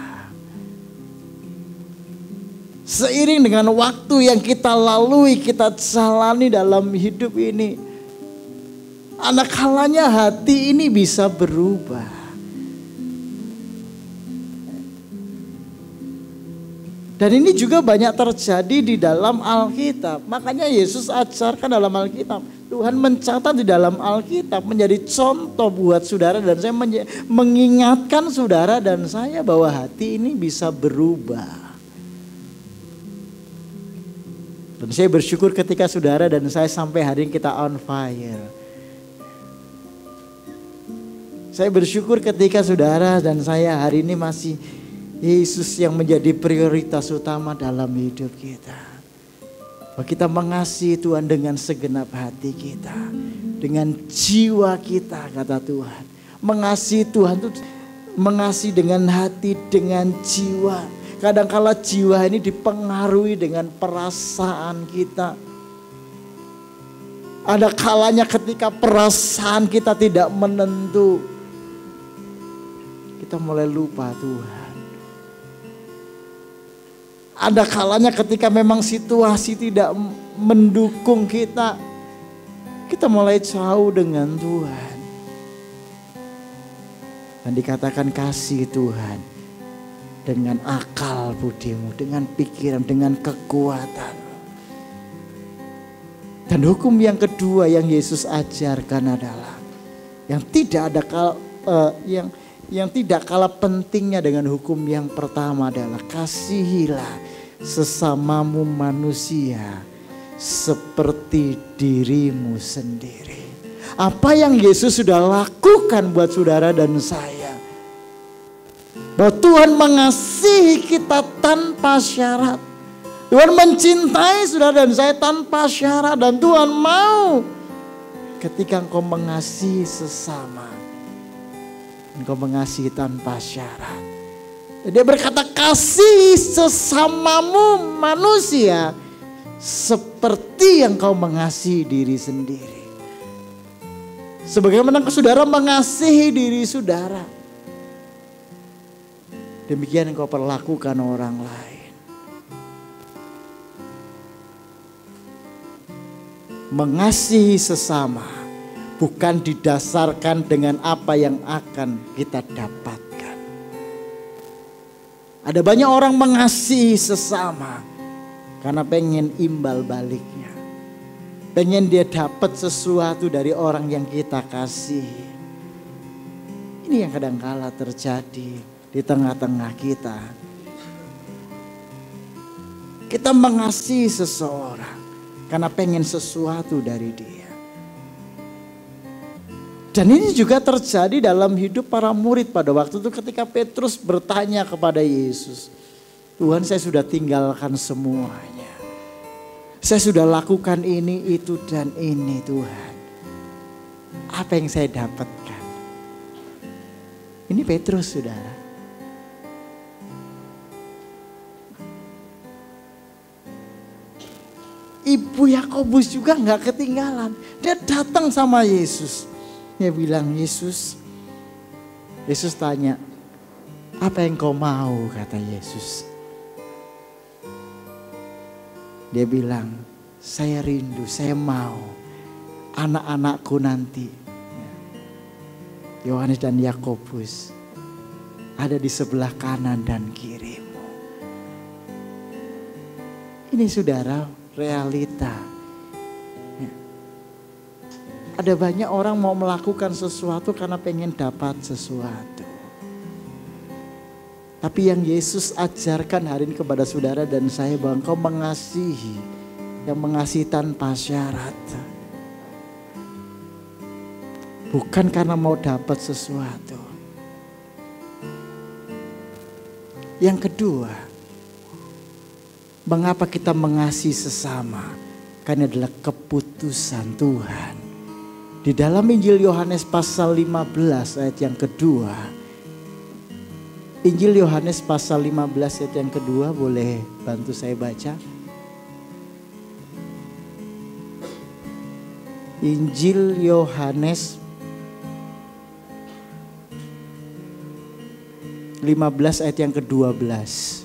Seiring dengan waktu yang kita lalui, kita jalani dalam hidup ini, anak kalanya hati ini bisa berubah. Dan ini juga banyak terjadi di dalam Alkitab. Makanya Yesus ajarkan dalam Alkitab. Tuhan mencatat di dalam Alkitab menjadi contoh buat saudara dan saya, mengingatkan saudara dan saya bahwa hati ini bisa berubah. Dan saya bersyukur ketika saudara dan saya sampai hari ini kita on fire. Saya bersyukur ketika saudara dan saya hari ini masih Yesus yang menjadi prioritas utama dalam hidup kita. Bahwa kita mengasihi Tuhan dengan segenap hati kita. Dengan jiwa kita, kata Tuhan. Mengasihi Tuhan itu mengasihi dengan hati, dengan jiwa. Kadangkala jiwa ini dipengaruhi dengan perasaan kita. Ada kalanya ketika perasaan kita tidak menentu, kita mulai lupa Tuhan. Ada kalanya ketika memang situasi tidak mendukung kita, kita mulai jauh dengan Tuhan. Dan dikatakan kasih Tuhan dengan akal budimu, dengan pikiran, dengan kekuatan. Dan hukum yang kedua yang Yesus ajarkan adalah yang tidak ada kal, uh, yang yang tidak kalah pentingnya dengan hukum yang pertama adalah kasihilah sesamamu manusia seperti dirimu sendiri. Apa yang Yesus sudah lakukan buat saudara dan saya, bahwa Tuhan mengasihi kita tanpa syarat. Tuhan mencintai saudara dan saya tanpa syarat. Dan Tuhan mau ketika engkau mengasihi sesama, engkau mengasihi tanpa syarat. Dia berkata kasih sesamamu manusia seperti yang kau mengasihi diri sendiri. Sebagaimana saudara mengasihi diri saudara, demikian engkau perlakukan orang lain. Mengasihi sesama bukan didasarkan dengan apa yang akan kita dapatkan. Ada banyak orang mengasihi sesama karena pengen imbal baliknya. Pengen dia dapat sesuatu dari orang yang kita kasihi. Ini yang kadang-kala terjadi di tengah-tengah kita. Kita mengasihi seseorang karena pengen sesuatu dari dia. Dan ini juga terjadi dalam hidup para murid pada waktu itu ketika Petrus bertanya kepada Yesus, Tuhan, saya sudah tinggalkan semuanya. Saya sudah lakukan ini, itu, dan ini Tuhan. Apa yang saya dapatkan? Ini Petrus saudara. Ibu Yakobus juga gak ketinggalan. Dia datang sama Yesus. Dia bilang, Yesus. Yesus tanya, apa yang kau mau? Kata Yesus. Dia bilang, saya rindu, saya mau anak-anakku nanti, Yohanes dan Yakobus, ada di sebelah kanan dan kirimu. Ini saudara, realita. Ada banyak orang mau melakukan sesuatu karena pengen dapat sesuatu. Tapi yang Yesus ajarkan hari ini kepada saudara dan saya, bahwa engkau mengasihi, yang mengasihi tanpa syarat. Bukan karena mau dapat sesuatu. Yang kedua, mengapa kita mengasihi sesama? Karena adalah keputusan Tuhan. Di dalam Injil Yohanes pasal lima belas ayat yang kedua. Injil Yohanes pasal lima belas ayat yang kedua, boleh bantu saya baca? Injil Yohanes lima belas ayat yang kedua belas.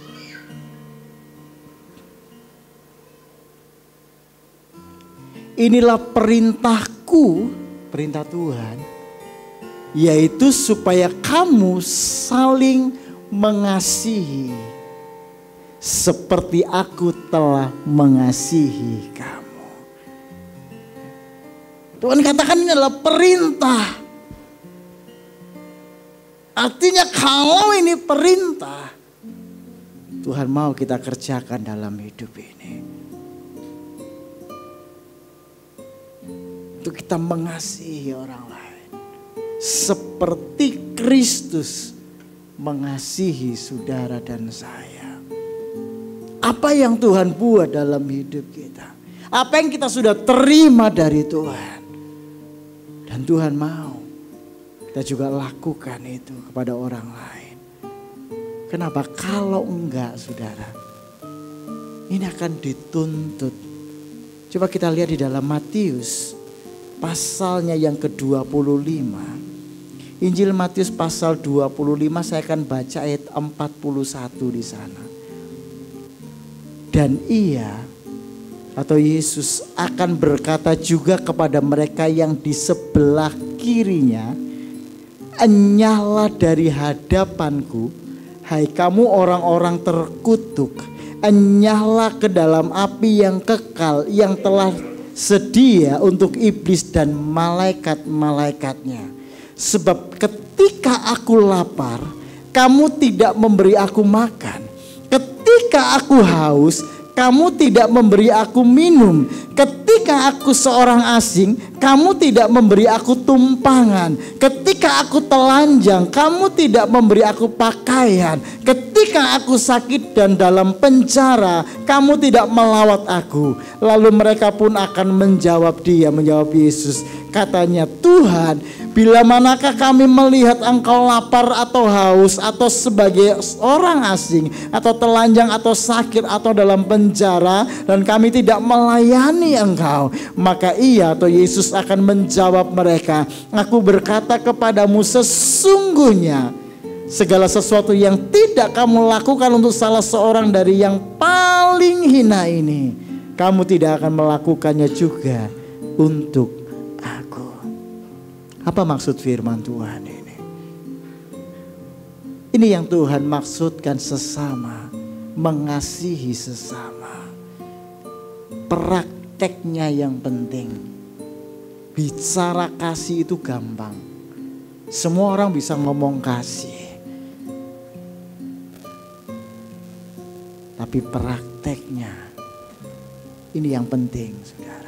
Inilah perintahku, perintah Tuhan, yaitu supaya kamu saling mengasihi seperti aku telah mengasihi kamu. Tuhan katakan ini adalah perintah. Artinya kalau ini perintah, Tuhan mau kita kerjakan dalam hidup ini. Untuk kita mengasihi orang lain. Seperti Kristus mengasihi saudara dan saya. Apa yang Tuhan buat dalam hidup kita. Apa yang kita sudah terima dari Tuhan. Dan Tuhan mau kita juga lakukan itu kepada orang lain. Kenapa? Kalau enggak saudara, ini akan dituntut Coba kita lihat di dalam Matius pasalnya yang ke dua puluh lima. Injil Matius pasal dua puluh lima, saya akan baca ayat empat puluh satu di sana. Dan ia atau Yesus akan berkata juga kepada mereka yang di sebelah kirinya, enyahlah dari hadapanku, hai kamu orang-orang terkutuk, enyahlah ke dalam api yang kekal yang telah sedia untuk iblis dan malaikat-malaikatnya. Sebab ketika aku lapar, kamu tidak memberi aku makan. Ketika aku haus, kamu tidak memberi aku minum. Ketika aku seorang asing, kamu tidak memberi aku tumpangan. Ketika aku telanjang, kamu tidak memberi aku pakaian. Ketika aku sakit dan dalam penjara, kamu tidak melawat aku. Lalu mereka pun akan menjawab, dia menjawab Yesus, katanya, Tuhan, bila manakah kami melihat engkau lapar atau haus atau sebagai orang asing atau telanjang atau sakit atau dalam penjara dan kami tidak melayani engkau? Maka ia atau Yesus akan menjawab mereka, aku berkata kepadamu, sesungguhnya segala sesuatu yang tidak kamu lakukan untuk salah seorang dari yang paling hina ini, kamu tidak akan melakukannya juga untuk aku. Apa maksud firman Tuhan ini? Ini yang Tuhan maksudkan sesama, mengasihi sesama. Prakteknya yang penting. Bicara kasih itu gampang. Semua orang bisa ngomong kasih. Tapi prakteknya ini yang penting, saudara.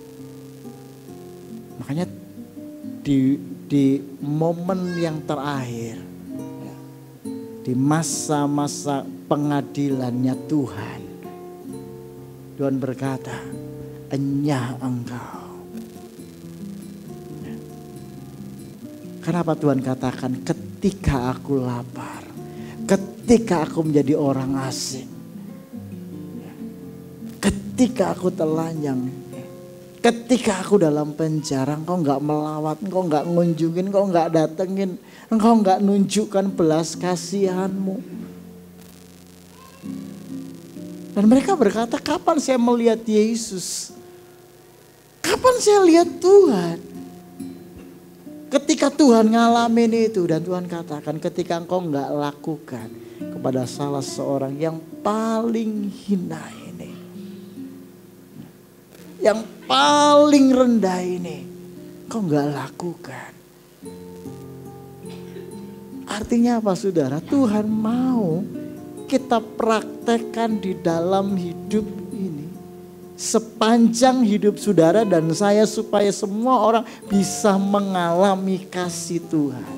Makanya di, di momen yang terakhir, di masa-masa pengadilannya Tuhan, Tuhan berkata, enyah engkau. Kenapa Tuhan katakan ketika aku lapar, ketika aku menjadi orang asing, ketika aku telanjang, ketika aku dalam penjara, engkau gak melawat, engkau gak ngunjungin, engkau gak datengin, engkau gak nunjukkan belas kasihanmu. Dan mereka berkata, kapan saya melihat Yesus? Kapan saya lihat Tuhan? Ketika Tuhan ngalamin itu dan Tuhan katakan ketika engkau gak lakukan kepada salah seorang yang paling hina ini, yang paling rendah ini, kau gak lakukan. Artinya apa, saudara? Tuhan mau kita praktekkan di dalam hidup ini. Sepanjang hidup saudara dan saya, supaya semua orang bisa mengalami kasih Tuhan.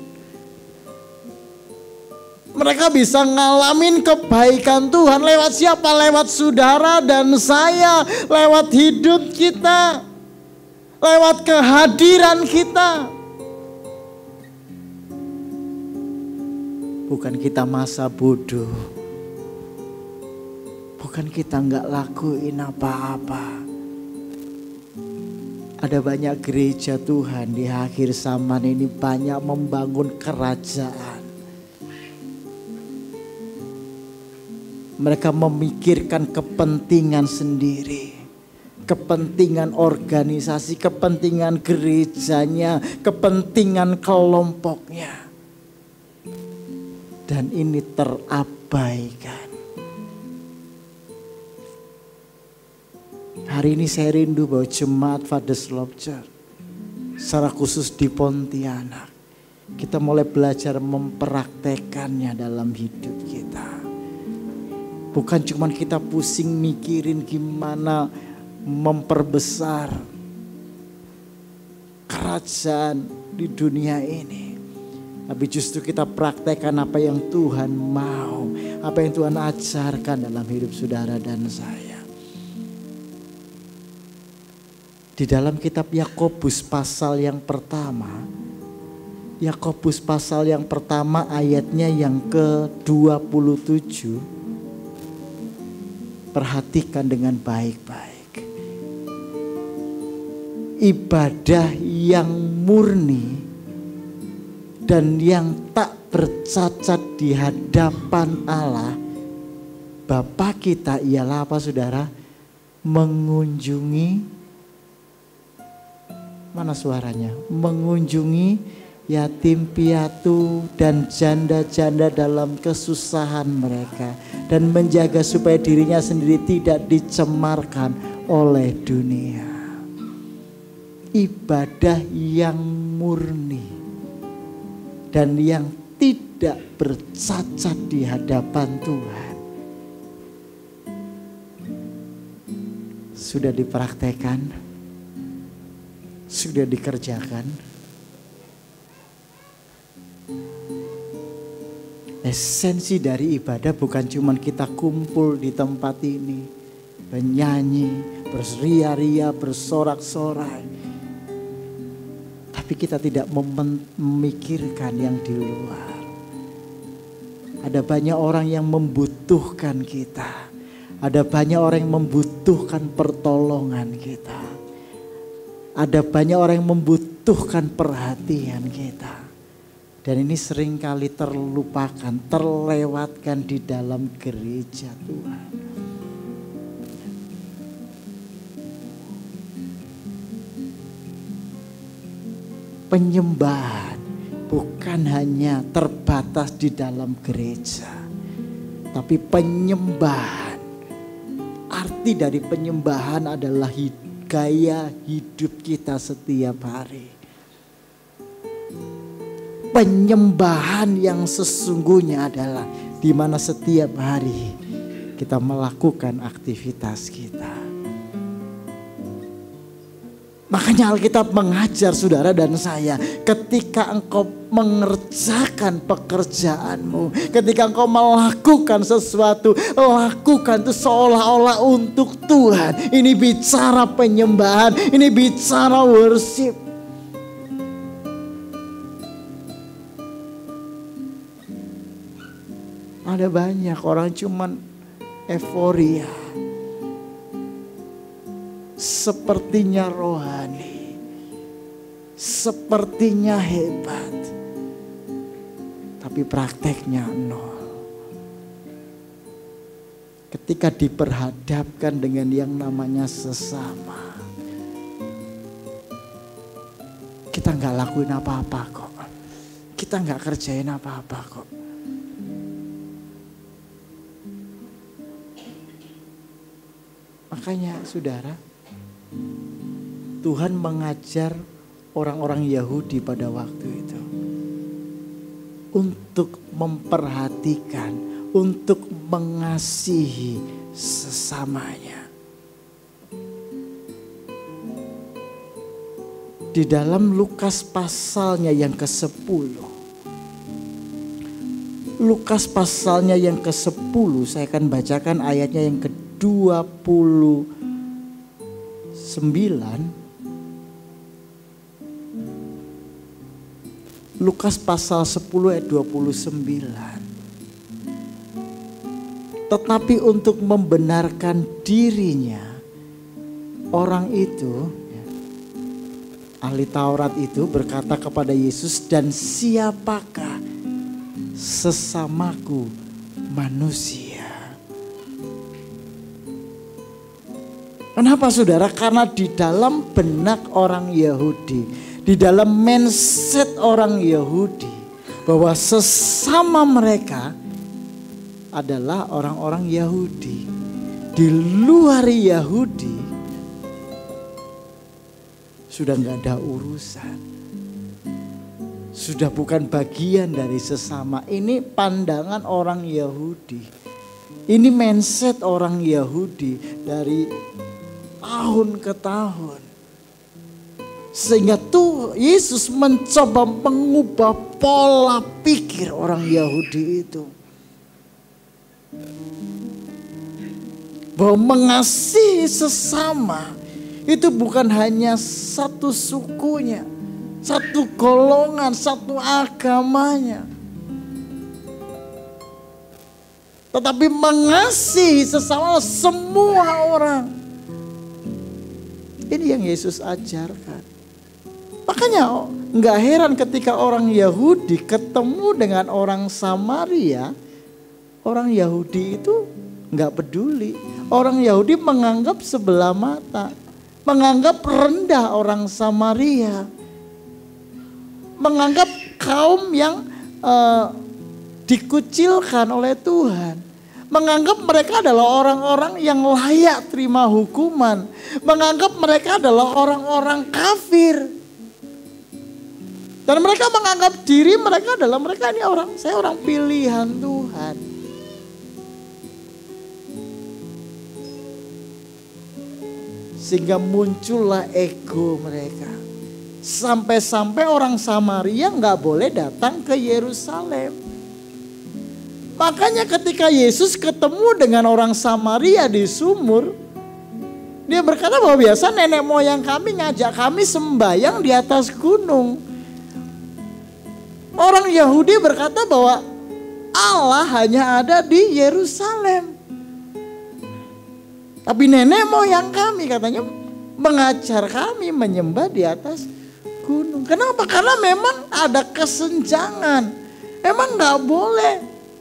Mereka bisa ngalamin kebaikan Tuhan lewat siapa? Lewat saudara dan saya, lewat hidup kita, lewat kehadiran kita. Bukan kita masa bodoh, bukan kita nggak lakuin apa-apa. Ada banyak gereja Tuhan di akhir zaman ini banyak membangun kerajaan. Mereka memikirkan kepentingan sendiri, kepentingan organisasi, kepentingan gerejanya, kepentingan kelompoknya. Dan ini terabaikan. Hari ini saya rindu bahwa jemaat Fathers Love Church, secara khusus di Pontianak, kita mulai belajar mempraktekannya dalam hidup kita. Bukan cuma kita pusing mikirin gimana memperbesar kerajaan di dunia ini. Tapi justru kita praktekkan apa yang Tuhan mau, apa yang Tuhan ajarkan dalam hidup saudara dan saya. Di dalam kitab Yakobus pasal yang pertama, Yakobus pasal yang pertama ayatnya yang ke dua puluh tujuh. Perhatikan dengan baik-baik. ibadah yang murni dan yang tak bercacat di hadapan Allah Bapa kita ialah apa saudara? Mengunjungi, mana suaranya? Mengunjungi yatim piatu dan janda-janda dalam kesusahan mereka. Dan menjaga supaya dirinya sendiri tidak dicemarkan oleh dunia. Ibadah yang murni dan yang tidak bercacat di hadapan Tuhan. Sudah dipraktekkan, sudah dikerjakan. Esensi dari ibadah bukan cuma kita kumpul di tempat ini, bernyanyi, berseria-ria, bersorak-sorai. Tapi kita tidak memikirkan yang di luar. Ada banyak orang yang membutuhkan kita. Ada banyak orang yang membutuhkan pertolongan kita. Ada banyak orang yang membutuhkan perhatian kita. Dan ini seringkali terlupakan, terlewatkan di dalam gereja Tuhan. Penyembahan bukan hanya terbatas di dalam gereja. Tapi penyembahan, arti dari penyembahan adalah gaya hidup kita setiap hari. Penyembahan yang sesungguhnya adalah di mana setiap hari kita melakukan aktivitas kita. Makanya Alkitab mengajar saudara dan saya, ketika engkau mengerjakan pekerjaanmu, ketika engkau melakukan sesuatu, lakukan itu seolah-olah untuk Tuhan. Ini bicara penyembahan, ini bicara worship. Ada banyak orang cuman euforia. Sepertinya rohani. Sepertinya hebat. Tapi prakteknya nol. Ketika diperhadapkan dengan yang namanya sesama. Kita gak lakuin apa-apa kok. Kita gak kerjain apa-apa kok. Makanya saudara, Tuhan mengajar orang-orang Yahudi pada waktu itu untuk memperhatikan, untuk mengasihi sesamanya. Di dalam Lukas pasalnya yang kesepuluh, Lukas pasalnya yang kesepuluh, saya akan bacakan ayatnya yang kedua. dua puluh sembilan Lukas pasal sepuluh ayat dua puluh sembilan. Tetapi untuk membenarkan dirinya, orang itu, ahli Taurat itu berkata kepada Yesus, dan siapakah sesamaku manusia? Kenapa saudara? Karena di dalam benak orang Yahudi, di dalam mindset orang Yahudi, bahwa sesama mereka adalah orang-orang Yahudi. Di luar Yahudi sudah gak ada urusan. Sudah bukan bagian dari sesama. Ini pandangan orang Yahudi. Ini mindset orang Yahudi dari tahun ke tahun. Sehingga tuh Yesus mencoba mengubah pola pikir orang Yahudi itu. Bahwa mengasihi sesama itu bukan hanya satu sukunya, satu golongan, satu agamanya. Tetapi mengasihi sesama semua orang. Ini yang Yesus ajarkan. Makanya nggak heran ketika orang Yahudi ketemu dengan orang Samaria, orang Yahudi itu nggak peduli. Orang Yahudi menganggap sebelah mata, menganggap rendah orang Samaria, menganggap kaum yang uh, dikucilkan oleh Tuhan. Menganggap mereka adalah orang-orang yang layak terima hukuman. Menganggap mereka adalah orang-orang kafir. Dan mereka menganggap diri mereka adalah mereka ini orang, saya orang pilihan Tuhan. Sehingga muncullah ego mereka. Sampai-sampai orang Samaria nggak boleh datang ke Yerusalem. Makanya ketika Yesus ketemu dengan orang Samaria di sumur, dia berkata bahwa biasa nenek moyang kami ngajak kami sembahyang di atas gunung. Orang Yahudi berkata bahwa Allah hanya ada di Yerusalem. Tapi nenek moyang kami katanya mengajar kami menyembah di atas gunung. Kenapa? Karena memang ada kesenjangan. Emang nggak boleh.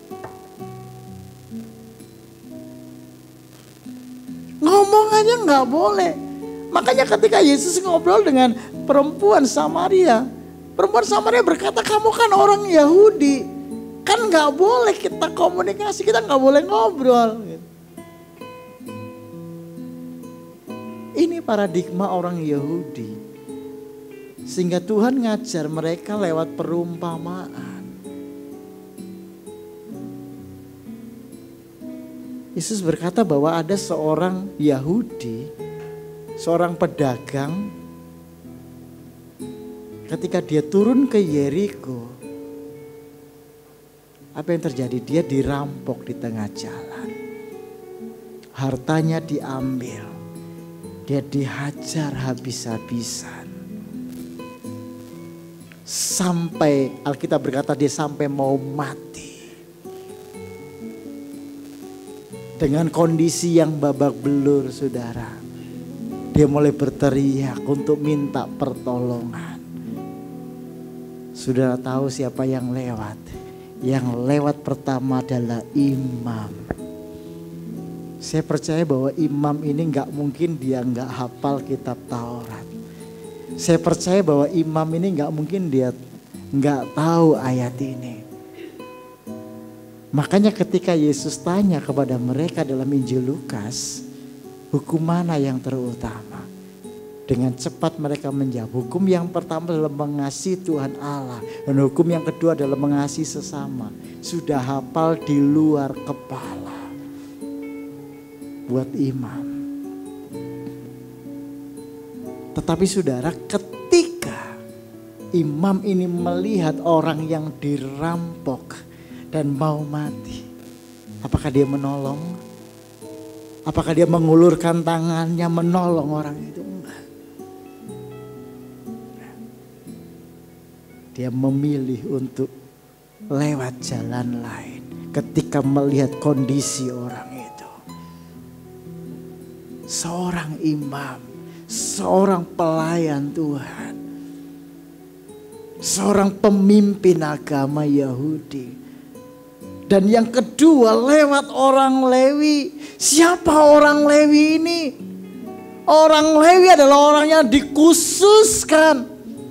Ngomong aja nggak boleh. Makanya ketika Yesus ngobrol dengan perempuan Samaria, perempuan Samaria berkata, kamu kan orang Yahudi, kan nggak boleh kita komunikasi, kita nggak boleh ngobrol. Ini paradigma orang Yahudi, sehingga Tuhan ngajar mereka lewat perumpamaan. Yesus berkata bahwa ada seorang Yahudi, seorang pedagang, ketika dia turun ke Yeriko, apa yang terjadi? Dia dirampok di tengah jalan. Hartanya diambil. Dia dihajar habis-habisan. Sampai Alkitab berkata dia sampai mau mati. Dengan kondisi yang babak belur, saudara. Dia mulai berteriak untuk minta pertolongan. Saudara tahu siapa yang lewat? Yang lewat pertama adalah imam. Saya percaya bahwa imam ini gak mungkin dia gak hafal kitab Taurat. Saya percaya bahwa imam ini gak mungkin dia gak tahu ayat ini. Makanya ketika Yesus tanya kepada mereka dalam Injil Lukas, hukum mana yang terutama? Dengan cepat mereka menjawab, hukum yang pertama adalah mengasihi Tuhan Allah. Dan hukum yang kedua adalah mengasihi sesama. Sudah hafal di luar kepala. Buat imam. Tetapi saudara, ketika imam ini melihat orang yang dirampok dan mau mati, apakah dia menolong? Apakah dia mengulurkan tangannya menolong orang itu? Enggak. Dia memilih untuk lewat jalan lain ketika melihat kondisi orang itu. Seorang imam, seorang pelayan Tuhan, seorang pemimpin agama Yahudi. Dan yang kedua lewat orang Lewi. Siapa orang Lewi ini? Orang Lewi adalah orang yang dikhususkan.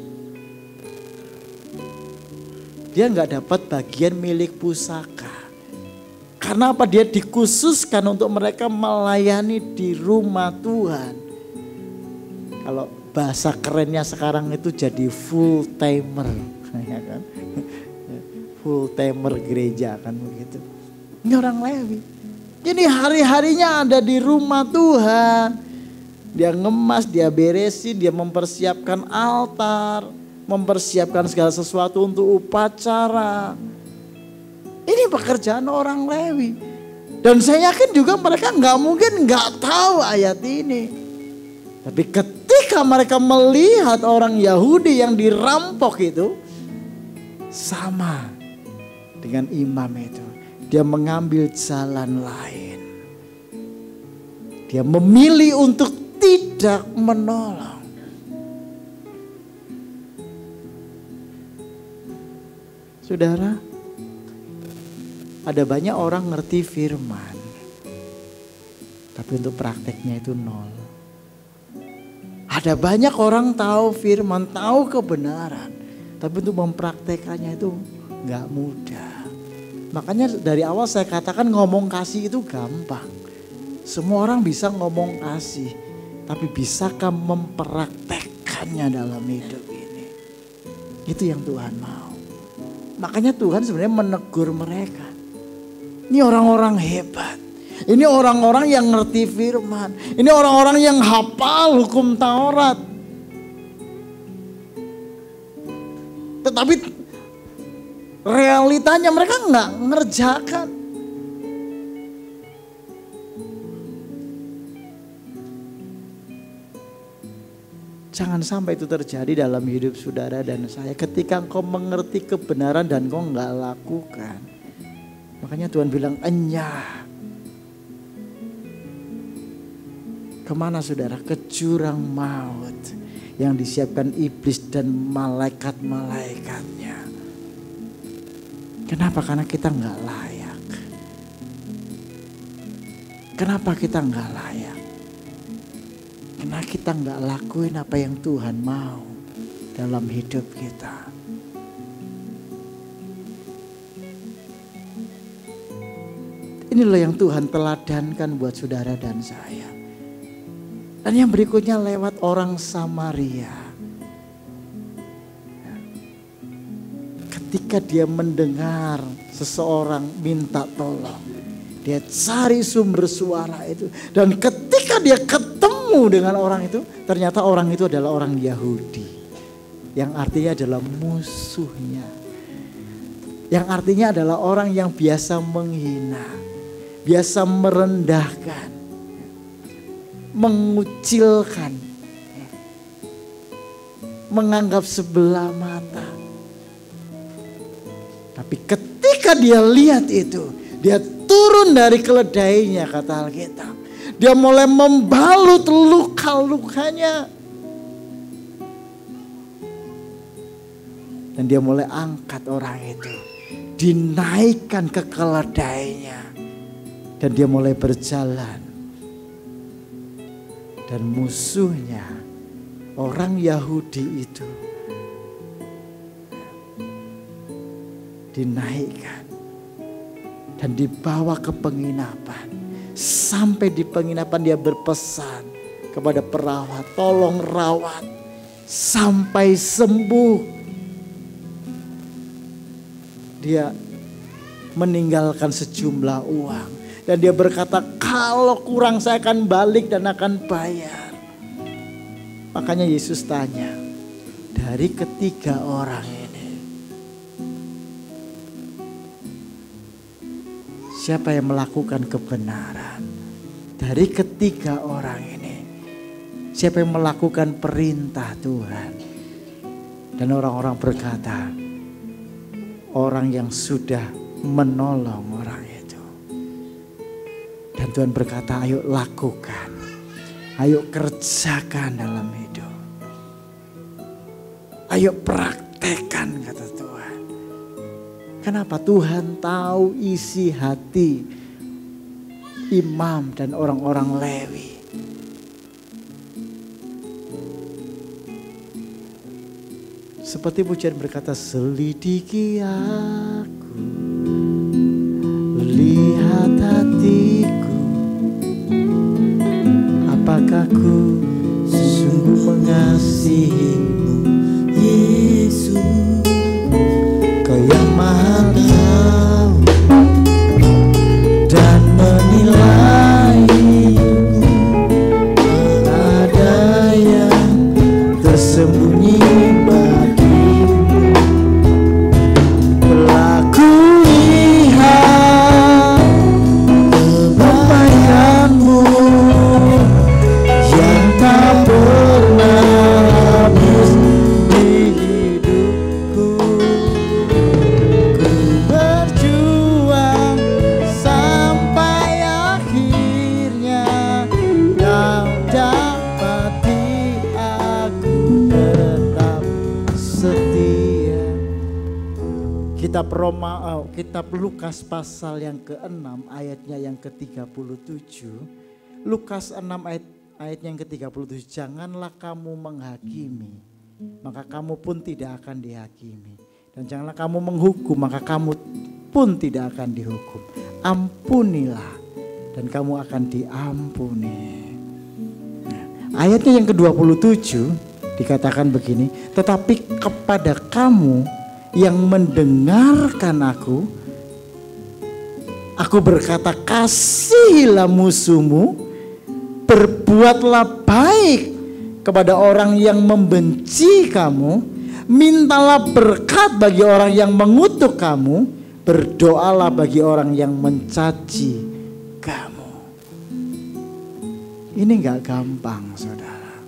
Dia nggak dapat bagian milik pusaka. Karena apa? Dia dikhususkan untuk mereka melayani di rumah Tuhan. Kalau bahasa kerennya sekarang itu jadi full timer, ya kan? Full timer gereja kan begitu. Ini orang Lewi. Jadi hari-harinya ada di rumah Tuhan. Dia ngemas, dia beresin, dia mempersiapkan altar, mempersiapkan segala sesuatu untuk upacara. Ini pekerjaan orang Lewi. Dan saya yakin juga mereka nggak mungkin nggak tahu ayat ini. Tapi ketika mereka melihat orang Yahudi yang dirampok itu, sama dengan imam itu, dia mengambil jalan lain. Dia memilih untuk tidak menolong. Saudara, ada banyak orang ngerti firman, tapi untuk prakteknya itu nol. Ada banyak orang tahu firman, tahu kebenaran, tapi untuk mempraktekannya itu gak mudah. Makanya dari awal saya katakan ngomong kasih itu gampang. Semua orang bisa ngomong kasih, tapi bisakah mempraktekkannya dalam hidup ini? Itu yang Tuhan mau. Makanya Tuhan sebenarnya menegur mereka. Ini orang-orang hebat. Ini orang-orang yang ngerti firman. Ini orang-orang yang hafal hukum Taurat. Tetapi realitanya mereka nggak ngerjakan. Jangan sampai itu terjadi dalam hidup saudara dan saya. Ketika engkau mengerti kebenaran dan engkau nggak lakukan. Makanya Tuhan bilang enyah. Kemana saudara? Ke jurang maut yang disiapkan iblis dan malaikat-malaikatnya. Kenapa? Karena kita nggak layak. Kenapa kita nggak layak? Karena kita nggak lakuin apa yang Tuhan mau dalam hidup kita. Inilah yang Tuhan teladankan buat saudara dan saya. Dan yang berikutnya lewat orang Samaria. Ketika dia mendengar seseorang minta tolong, dia cari sumber suara itu. Dan ketika dia ketemu dengan orang itu, ternyata orang itu adalah orang Yahudi. Yang artinya adalah musuhnya. Yang artinya adalah orang yang biasa menghina, biasa merendahkan, mengucilkan, menganggap sebelah mata. Tapi ketika dia lihat itu, dia turun dari keledainya kata Alkitab. Dia mulai membalut luka-lukanya. Dan dia mulai angkat orang itu. Dinaikkan ke keledainya. Dan dia mulai berjalan. Dan musuhnya, orang Yahudi itu, dinaikkan. Dan dibawa ke penginapan. Sampai di penginapan dia berpesan kepada perawat, tolong rawat sampai sembuh. Dia meninggalkan sejumlah uang. Dan dia berkata, kalau kurang saya akan balik dan akan bayar. Makanya Yesus tanya, dari ketiga orang ini, siapa yang melakukan kebenaran? Dari ketiga orang ini, siapa yang melakukan perintah Tuhan? Dan orang-orang berkata, orang yang sudah menolong orang itu. Dan Tuhan berkata, ayo lakukan. Ayo kerjakan dalam hidup. Ayo praktekkan kata Tuhan. Kenapa? Tuhan tahu isi hati imam dan orang-orang Lewi. Seperti pujian berkata, selidiki aku, lihat hatiku, apakah ku sungguh mengasihimu, Yesus. Kau yang maha tahu dan menilai, ada yang tersembunyi bagimu. Pelaku kitab Roma, oh, kitab Lukas pasal yang keenam ayatnya yang ke tiga puluh tujuh. Lukas enam ayat ayatnya yang ke tiga puluh tujuh. Janganlah kamu menghakimi, maka kamu pun tidak akan dihakimi. Dan janganlah kamu menghukum, maka kamu pun tidak akan dihukum. Ampunilah dan kamu akan diampuni. Nah, ayatnya yang ke dua puluh tujuh dikatakan begini, tetapi kepada kamu yang mendengarkan aku, aku berkata kasihilah musuhmu, berbuatlah baik kepada orang yang membenci kamu, mintalah berkat bagi orang yang mengutuk kamu, berdoalah bagi orang yang mencaci kamu. Ini gak gampang, saudara.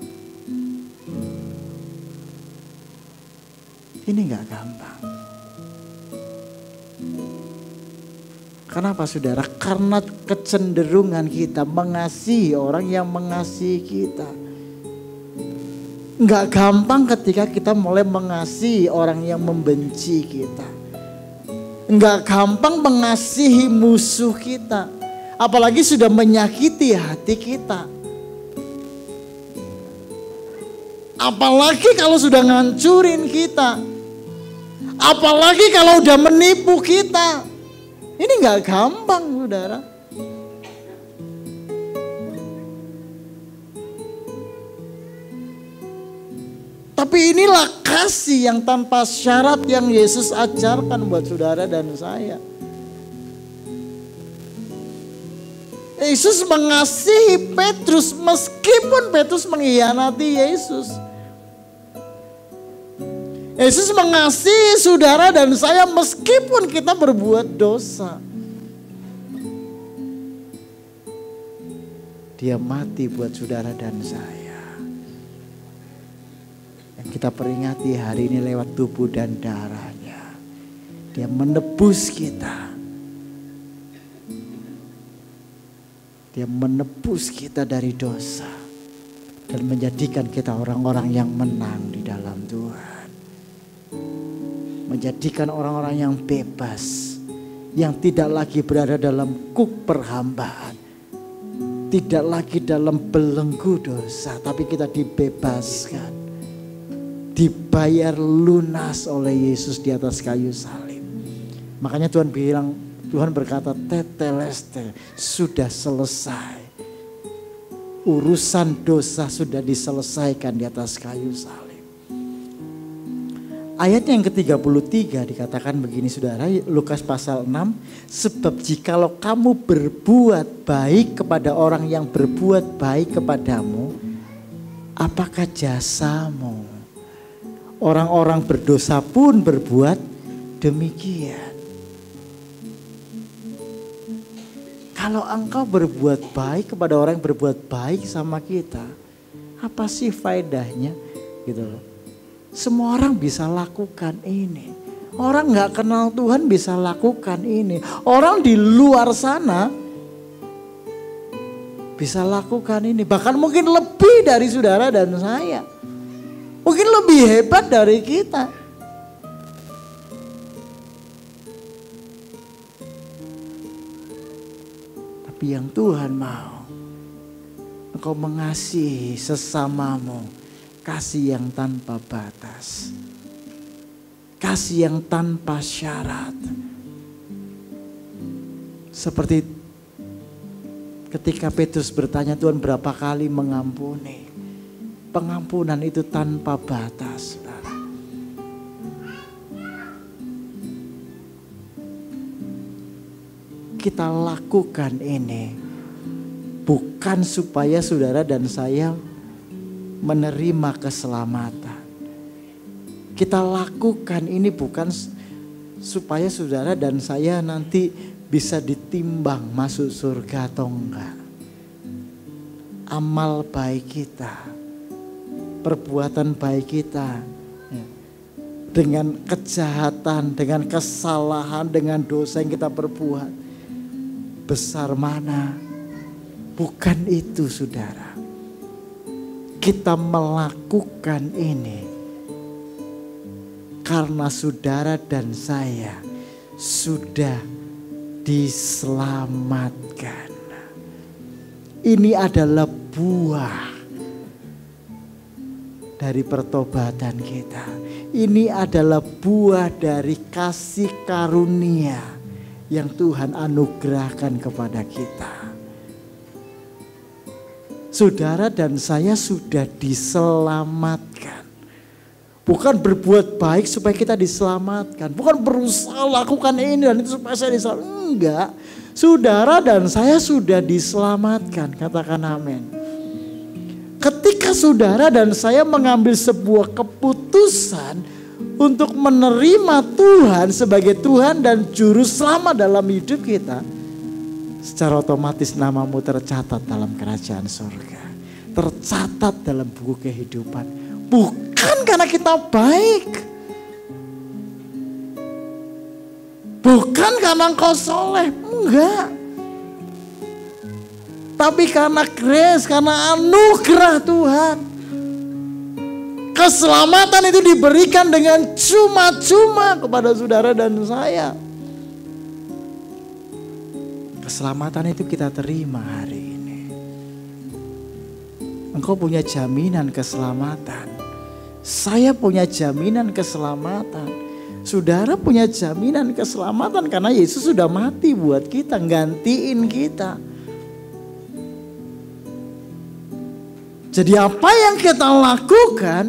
Ini gak gampang. Kenapa saudara? Karena kecenderungan kita mengasihi orang yang mengasihi kita. Gak gampang ketika kita mulai mengasihi orang yang membenci kita. Gak gampang mengasihi musuh kita. Apalagi sudah menyakiti hati kita. Apalagi kalau sudah ngancurin kita. Apalagi kalau udah menipu kita. Ini gak gampang, saudara. Tapi inilah kasih yang tanpa syarat yang Yesus ajarkan buat saudara dan saya. Yesus mengasihi Petrus meskipun Petrus mengkhianati Yesus. Yesus mengasihi saudara dan saya meskipun kita berbuat dosa. Dia mati buat saudara dan saya. Yang kita peringati hari ini lewat tubuh dan darahnya. Dia menebus kita. Dia menebus kita dari dosa. Dan menjadikan kita orang-orang yang menang di dalam Tuhan. Menjadikan orang-orang yang bebas, yang tidak lagi berada dalam kuk perhambaan, tidak lagi dalam belenggu dosa, tapi kita dibebaskan, dibayar lunas oleh Yesus di atas kayu salib. Makanya Tuhan bilang, Tuhan berkata, teteleste, sudah selesai. Urusan dosa sudah diselesaikan di atas kayu salib. Ayatnya yang ke tiga puluh tiga dikatakan begini saudara, Lukas pasal enam. Sebab jikalau kamu berbuat baik kepada orang yang berbuat baik kepadamu, apakah jasamu? Orang-orang berdosa pun berbuat demikian. Kalau engkau berbuat baik kepada orang yang berbuat baik sama kita, apa sih faedahnya? Gitu loh. Semua orang bisa lakukan ini. Orang gak kenal Tuhan bisa lakukan ini. Orang di luar sana bisa lakukan ini. Bahkan mungkin lebih dari saudara dan saya. Mungkin lebih hebat dari kita. Tapi yang Tuhan mau, engkau mengasihi sesamamu. Kasih yang tanpa batas. Kasih yang tanpa syarat. Seperti ketika Petrus bertanya, Tuhan berapa kali mengampuni. Pengampunan itu tanpa batas. Saudara. Kita lakukan ini bukan supaya saudara dan saya menerima keselamatan. Kita lakukan ini bukan supaya saudara dan saya nanti bisa ditimbang masuk surga atau enggak. Amal baik kita, perbuatan baik kita, ya, dengan kejahatan, dengan kesalahan, dengan dosa yang kita perbuat, besar mana? Bukan itu saudara. Kita melakukan ini karena saudara dan saya sudah diselamatkan. Ini adalah buah dari pertobatan kita. Ini adalah buah dari kasih karunia yang Tuhan anugerahkan kepada kita. Saudara dan saya sudah diselamatkan. Bukan berbuat baik supaya kita diselamatkan. Bukan berusaha lakukan ini dan itu supaya saya diselamatkan. Enggak. Saudara dan saya sudah diselamatkan. Katakan amin. Ketika saudara dan saya mengambil sebuah keputusan untuk menerima Tuhan sebagai Tuhan dan Juru Selamat dalam hidup kita, secara otomatis namamu tercatat dalam kerajaan surga. Tercatat dalam buku kehidupan. Bukan karena kita baik. Bukan karena engkau soleh. Enggak. Tapi karena grace, karena anugerah Tuhan. Keselamatan itu diberikan dengan cuma-cuma kepada saudara dan saya. Keselamatan itu kita terima hari ini. Engkau punya jaminan keselamatan. Saya punya jaminan keselamatan. Saudara punya jaminan keselamatan karena Yesus sudah mati buat kita, gantiin kita. Jadi apa yang kita lakukan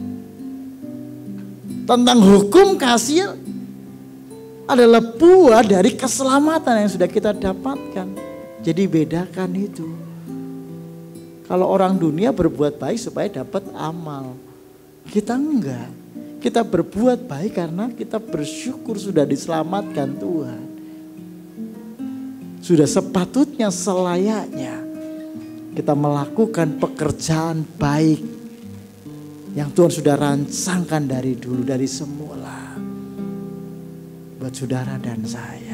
tentang hukum kasih adalah buah dari keselamatan yang sudah kita dapatkan. Jadi bedakan itu. Kalau orang dunia berbuat baik supaya dapat amal. Kita enggak. Kita berbuat baik karena kita bersyukur sudah diselamatkan Tuhan. Sudah sepatutnya, selayaknya kita melakukan pekerjaan baik yang Tuhan sudah rancangkan dari dulu, dari semula. Buat saudara dan saya.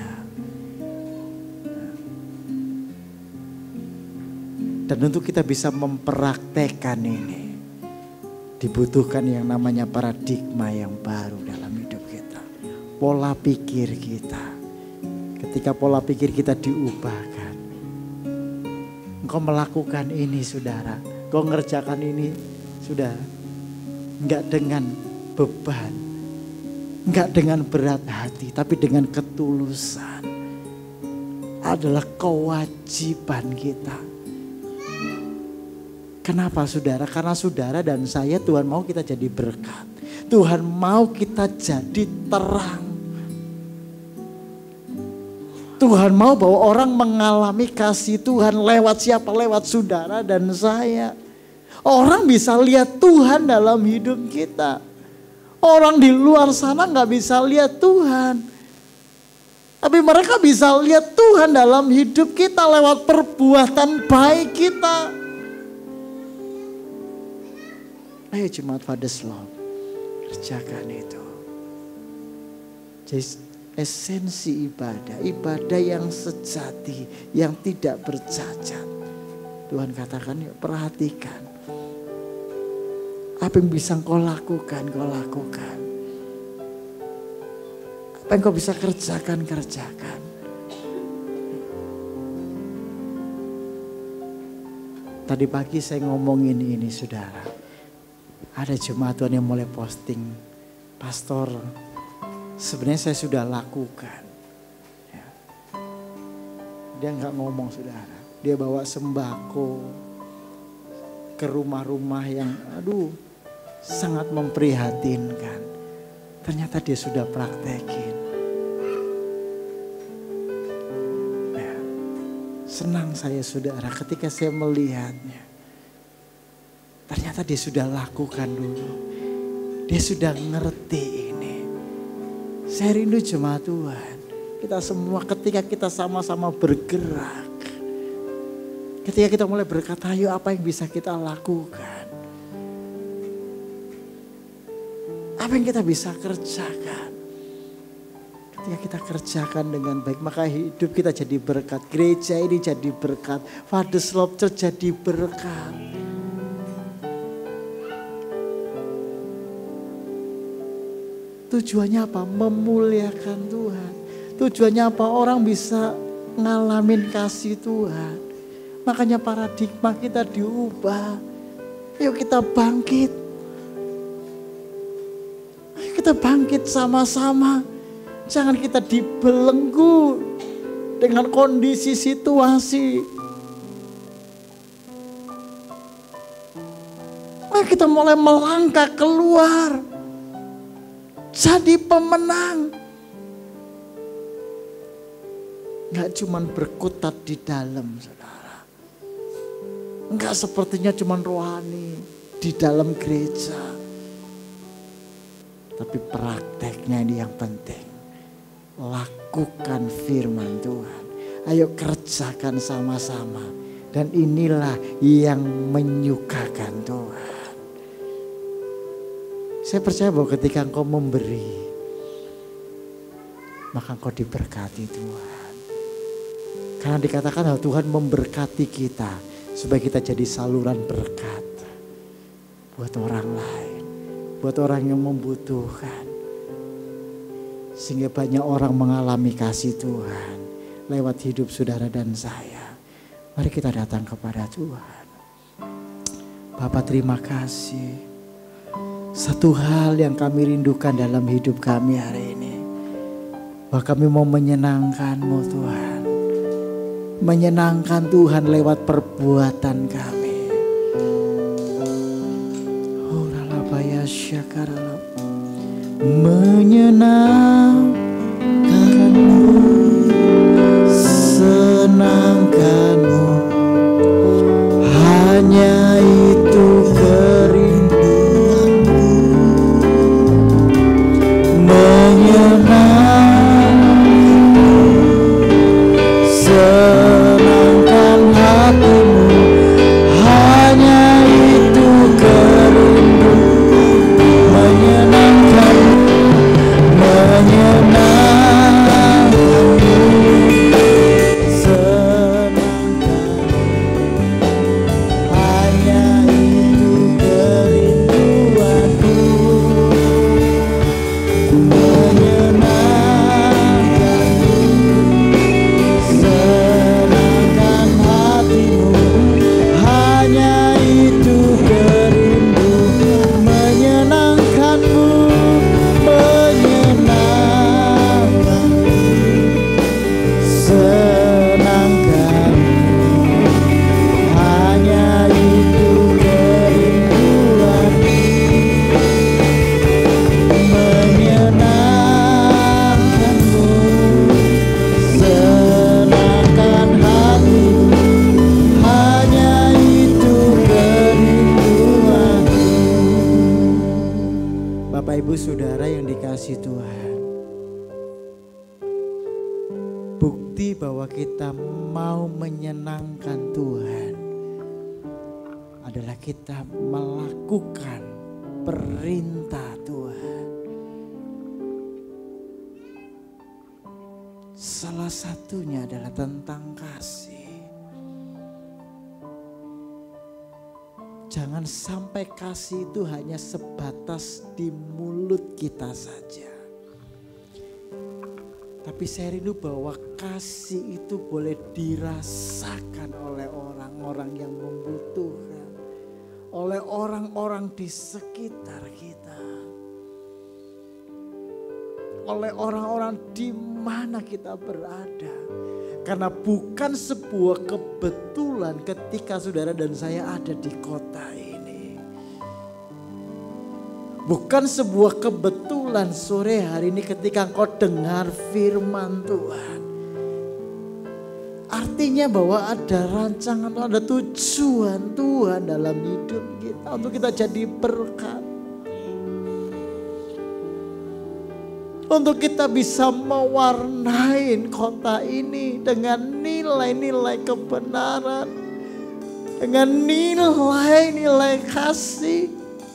Dan untuk kita bisa mempraktekkan ini, dibutuhkan yang namanya paradigma yang baru dalam hidup kita. Pola pikir kita. Ketika pola pikir kita diubahkan. Engkau melakukan ini saudara. Engkau ngerjakan ini saudara. Enggak dengan beban. Enggak dengan berat hati. Tapi dengan ketulusan. Adalah kewajiban kita. Kenapa saudara? Karena saudara dan saya Tuhan mau kita jadi berkat. Tuhan mau kita jadi terang. Tuhan mau bahwa orang mengalami kasih Tuhan lewat siapa? Lewat saudara dan saya. Orang bisa lihat Tuhan dalam hidup kita. Orang di luar sana gak bisa lihat Tuhan. Tapi mereka bisa lihat Tuhan dalam hidup kita lewat perbuatan baik kita. Ayo jemaat Father's Love, kerjakan itu. Jadi esensi ibadah, ibadah yang sejati, yang tidak bercacat. Tuhan katakan, yuk perhatikan. Apa yang bisa kau lakukan, kau lakukan. Apa yang kau bisa kerjakan, kerjakan. Tadi pagi saya ngomongin ini saudara. Ada jemaat Tuhan yang mulai posting, pastor, sebenarnya saya sudah lakukan. Ya. Dia nggak ngomong saudara, dia bawa sembako ke rumah-rumah yang aduh sangat memprihatinkan. Ternyata dia sudah praktekin. Ya. Senang saya saudara ketika saya melihatnya. Ternyata dia sudah lakukan dulu. Dia sudah ngerti ini. Saya rindu jemaat Tuhan. Kita semua ketika kita sama-sama bergerak. Ketika kita mulai berkata, ayo apa yang bisa kita lakukan. Apa yang kita bisa kerjakan. Ketika kita kerjakan dengan baik, maka hidup kita jadi berkat. Gereja ini jadi berkat. Father's Love Church jadi berkat. Tujuannya apa? Memuliakan Tuhan. Tujuannya apa? Orang bisa ngalamin kasih Tuhan. Makanya paradigma kita diubah. Yuk kita bangkit. Ayo kita bangkit sama-sama. Jangan kita dibelenggu dengan kondisi situasi. Ayo kita mulai melangkah keluar. Jadi pemenang. Gak cuman berkutat di dalam, saudara. Enggak sepertinya cuman rohani di dalam gereja. Tapi prakteknya ini yang penting. Lakukan firman Tuhan. Ayo kerjakan sama-sama. Dan inilah yang menyukakan Tuhan. Saya percaya bahwa ketika engkau memberi, maka engkau diberkati Tuhan. Karena dikatakan bahwa Tuhan memberkati kita supaya kita jadi saluran berkat buat orang lain, buat orang yang membutuhkan. Sehingga banyak orang mengalami kasih Tuhan lewat hidup saudara dan saya. Mari kita datang kepada Tuhan. Bapa, terima kasih. Satu hal yang kami rindukan dalam hidup kami hari ini, bahwa kami mau menyenangkan-Mu Tuhan. Menyenangkan Tuhan lewat perbuatan kami. Oh ralabaya syakarala. Menyenangkan-Mu, senangkan-Mu, hanya itu kerinduanku. Menyenangkan-Mu, senangkan hatimu, hanya itu kerinduanku. Menyenangkan-Mu, menyenangkan-Mu, senangkan, hanya itu kerinduanku. Menyenangkan-Mu, senangkan hatimu, hanya itu kerinduan. Menyenangkan-Mu, menyenangkan-Mu, senangkan-Mu, hanya itu kerinduan. Menyenangkan-Mu, senangkan hatimu, hanya itu kerinduanku. Bapak Ibu Saudara yang dikasihi Tuhan, bukti bahwa kita mau menyenangkan Tuhan adalah kita melakukan perintah Tuhan. Salah satunya adalah tentang kasih. Jangan sampai kasih itu hanya sebatas di mulut kita saja. Tapi saya rindu bahwa kasih itu boleh dirasakan oleh orang-orang yang membutuhkan. Oleh orang-orang di sekitar kita. Oleh orang-orang di mana kita berada. Karena bukan sebuah kebetulan ketika saudara dan saya ada di kota ini. Bukan sebuah kebetulan sore hari ini ketika engkau dengar firman Tuhan. Artinya bahwa ada rancangan, ada tujuan Tuhan dalam hidup kita. Untuk kita jadi berkat. Untuk kita bisa mewarnai kota ini dengan nilai-nilai kebenaran. Dengan nilai-nilai kasih.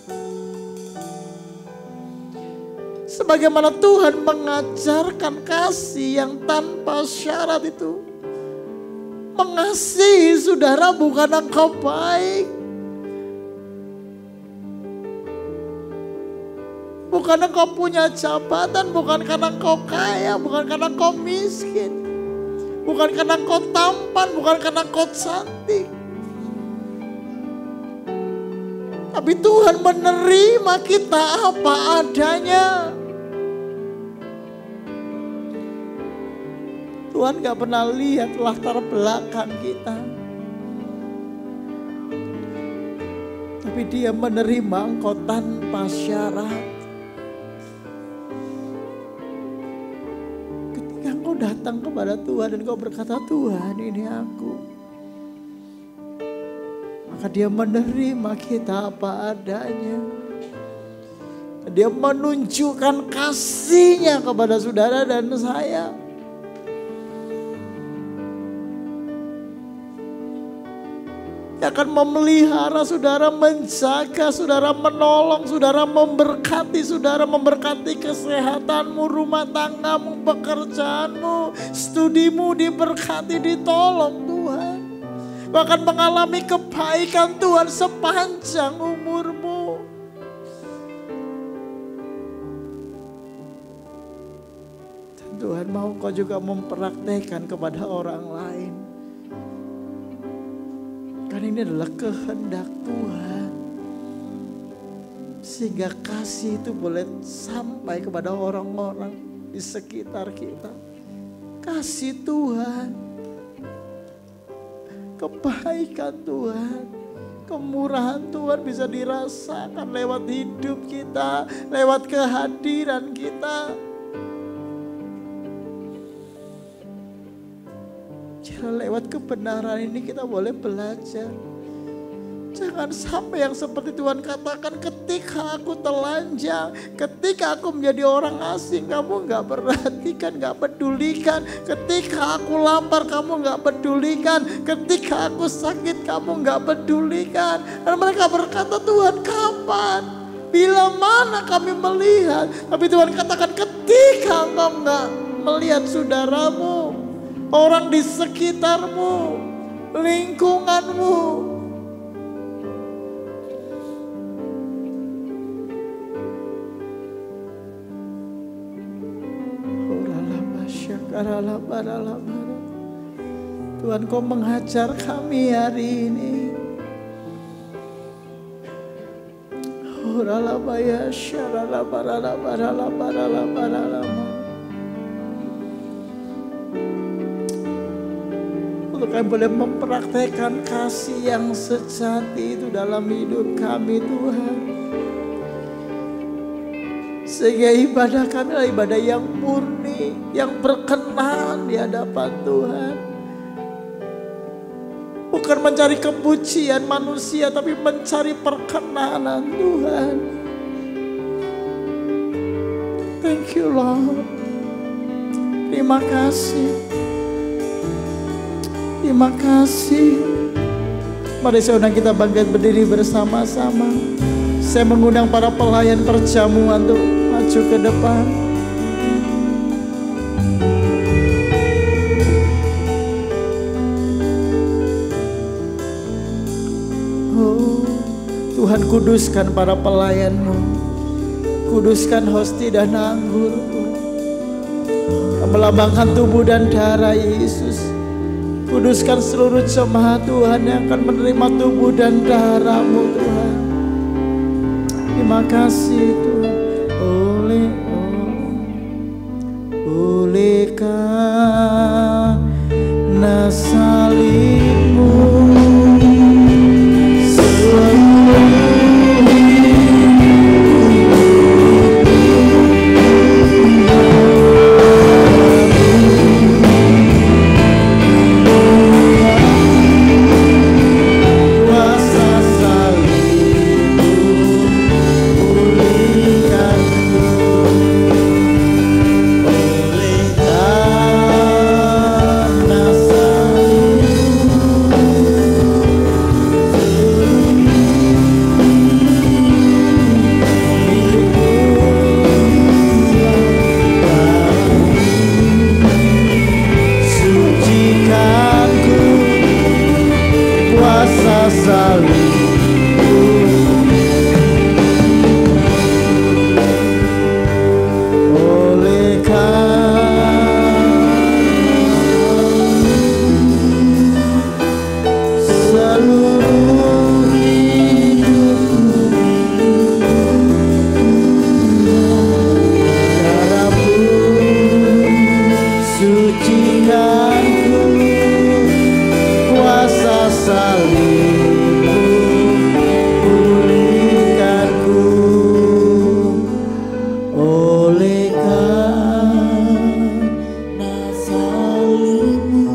Sebagaimana Tuhan mengajarkan kasih yang tanpa syarat itu. Mengasihi saudara bukan engkau baik. bukan engkau punya jabatan, bukan karena engkau kaya, bukan karena engkau miskin, bukan karena engkau tampan, bukan karena engkau cantik. Tapi Tuhan menerima kita apa adanya. Tuhan gak pernah lihat latar belakang kita. Tapi Dia menerima engkau tanpa syarat. Ketika engkau datang kepada Tuhan dan engkau berkata, Tuhan ini aku, maka Dia menerima kita apa adanya. Dia menunjukkan kasih-Nya kepada saudara dan saya. Dia akan memelihara saudara, menjaga saudara, menolong saudara, memberkati saudara, memberkati kesehatanmu, rumah tanggamu, pekerjaanmu, studimu diberkati, ditolong Tuhan. Kau akan mengalami kebaikan Tuhan sepanjang umurmu. Dan Tuhan mau kau juga mempraktekkan kepada orang lain. Karena ini adalah kehendak Tuhan. Sehingga kasih itu boleh sampai kepada orang-orang di sekitar kita. Kasih Tuhan, kebaikan Tuhan, kemurahan Tuhan bisa dirasakan lewat hidup kita, lewat kehadiran kita. Lewat kebenaran ini kita boleh belajar. Jangan sampai yang seperti Tuhan katakan, ketika aku telanjang, ketika aku menjadi orang asing, kamu gak perhatikan, gak pedulikan. Ketika aku lapar, kamu gak pedulikan. Ketika aku sakit, kamu gak pedulikan. Dan mereka berkata, Tuhan kapan? Bila mana kami melihat? Tapi Tuhan katakan, ketika engkau gak melihat saudaramu, orang di sekitarmu, lingkunganmu. Tuhan, kau mengajar kami hari ini. Untuk kami boleh mempraktekkan kasih yang sejati itu dalam hidup kami Tuhan. Sehingga ibadah kami adalah ibadah yang murni, yang berkenan di hadapan Tuhan. Bukan mencari kepujian manusia, tapi mencari perkenanan Tuhan. Thank you Lord. Terima kasih. Terima kasih. Mari saudara kita bangkit berdiri bersama-sama. Saya mengundang para pelayan perjamuan untuk maju ke depan. Oh, Tuhan kuduskan para pelayan-Mu. Kuduskan hosti dan anggur. Melambangkan tubuh dan darah Yesus. Kuduskan seluruh jemaat Tuhan yang akan menerima tubuh dan darah-Mu Tuhan. Terima kasih Tuhan. Oleh oleh karena salib-Mu salibmu pulihkanku, oleh karena salibmu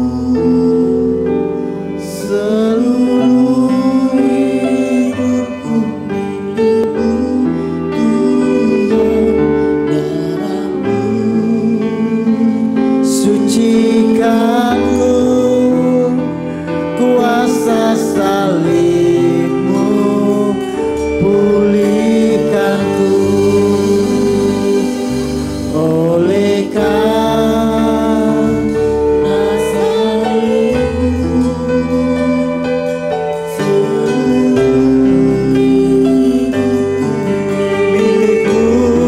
seluruh hidupku milikmu Tuhan, darahmu sucikanku, kuasa salibmu pulihkanku, oleh karena salibmu seluruh milikmu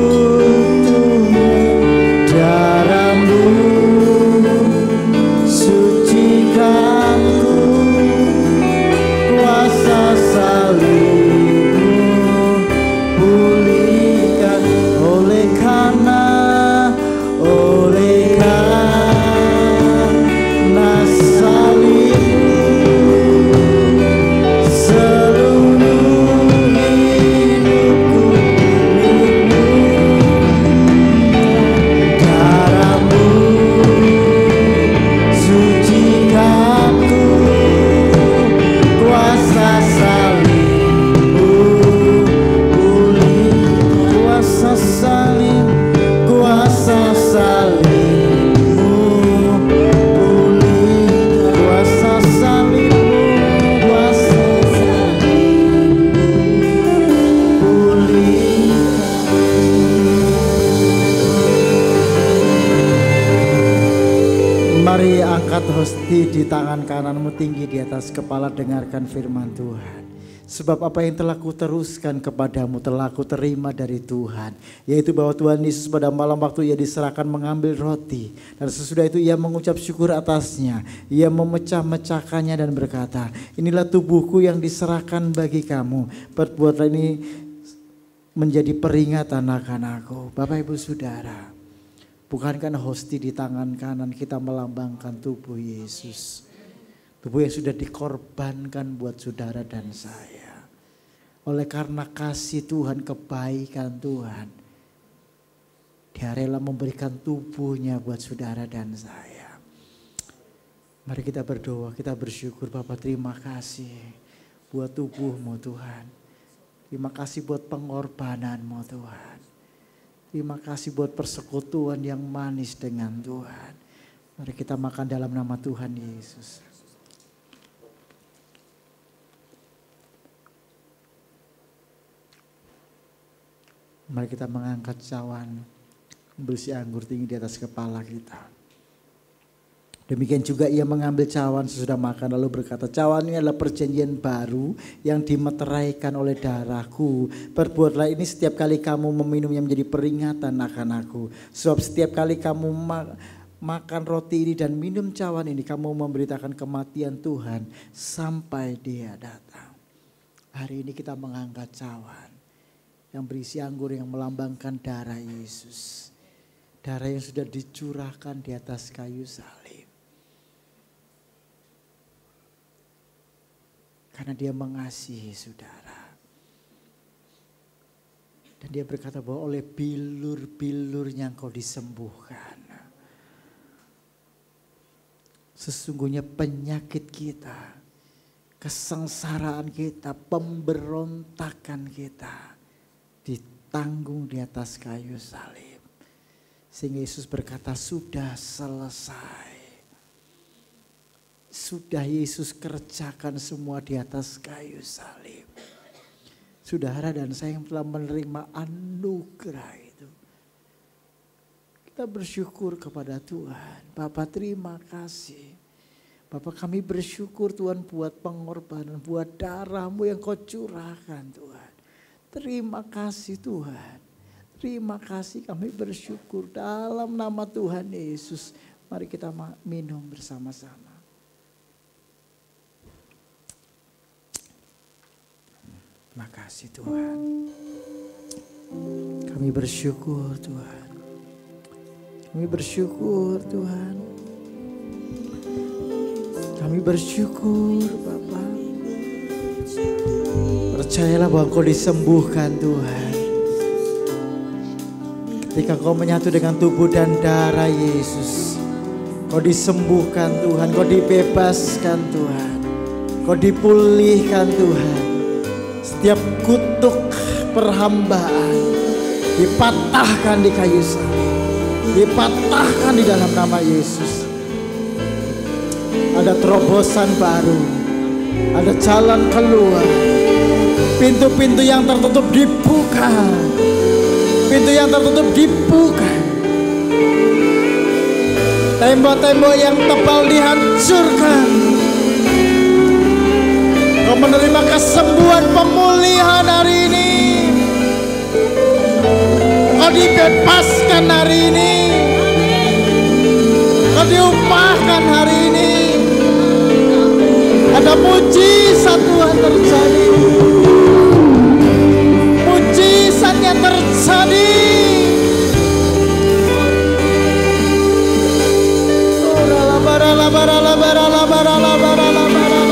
Tuhan, darahmu sucikanku, kuasa salibmu pulihkan, oleh karena oleh karena salibmu seluruh hidupku milikmu, darahmu sucikanku, kuasa salibmu pulih, kuasa salib, kuasa salibmu pulih, kuasa salibmu, kuasa salibmu pulih. Mari angkat hosti di tangan kananmu tinggi di atas kepala, dengarkan firman Tuhan. Sebab apa yang telah kuteruskan kepadamu telah kuterima dari Tuhan, yaitu bahwa Tuhan Yesus pada malam waktu ia diserahkan mengambil roti, dan sesudah itu ia mengucap syukur atasnya, ia memecah-mecahkannya dan berkata, inilah tubuhku yang diserahkan bagi kamu, perbuatlah ini menjadi peringatan akan aku. Bapak Ibu Saudara, bukankah hosti di tangan kanan kita melambangkan tubuh Yesus? Tubuh yang sudah dikorbankan buat saudara dan saya. Oleh karena kasih Tuhan, kebaikan Tuhan, Dia rela memberikan tubuhnya buat saudara dan saya. Mari kita berdoa, kita bersyukur. Bapa, terima kasih buat tubuhmu Tuhan. Terima kasih buat pengorbananmu Tuhan. Terima kasih buat persekutuan yang manis dengan Tuhan. Mari kita makan dalam nama Tuhan Yesus. Mari kita mengangkat cawan berisi anggur tinggi di atas kepala kita. Demikian juga ia mengambil cawan sesudah makan lalu berkata, cawan ini adalah perjanjian baru yang dimeteraikan oleh darahku. Perbuatlah ini setiap kali kamu meminumnya menjadi peringatan akan aku. Sebab setiap kali kamu ma- makan roti ini dan minum cawan ini, kamu memberitakan kematian Tuhan sampai Dia datang. Hari ini kita mengangkat cawan yang berisi anggur yang melambangkan darah Yesus. Darah yang sudah dicurahkan di atas kayu salib. Karena Dia mengasihi saudara. Dan Dia berkata bahwa oleh bilur-bilurnya engkau disembuhkan. Sesungguhnya penyakit kita, kesengsaraan kita, pemberontakan kita ditanggung di atas kayu salib. Sehingga Yesus berkata, sudah selesai. Sudah Yesus kerjakan semua di atas kayu salib. Saudara dan saya yang telah menerima anugerah itu, kita bersyukur kepada Tuhan. Bapak, terima kasih. Bapak, kami bersyukur Tuhan buat pengorbanan, buat darah-Mu yang Kau curahkan Tuhan. Terima kasih Tuhan. Terima kasih, kami bersyukur dalam nama Tuhan Yesus. Mari kita minum bersama-sama. Terima kasih Tuhan. Kami bersyukur Tuhan. Kami bersyukur Tuhan. Kami bersyukur Bapak. Percayalah bahwa Engkau disembuhkan Tuhan. Ketika Engkau menyatu dengan tubuh dan darah Yesus, Kau disembuhkan Tuhan, Kau dibebaskan Tuhan, Kau dipulihkan Tuhan. Setiap kutuk perhambaan dipatahkan di kayu salib, dipatahkan di dalam nama Yesus. Ada terobosan baru, ada jalan keluar. Pintu-pintu yang tertutup dibuka, pintu yang tertutup dibuka. Tembok-tembok yang tebal dihancurkan. Kau menerima kesembuhan, pemulihan hari ini. Kau dibebaskan hari ini. Kau diupahkan hari ini. Ada mujizat Tuhan terjadi. Mujizatnya terjadi. Barala barala barala barala barala barala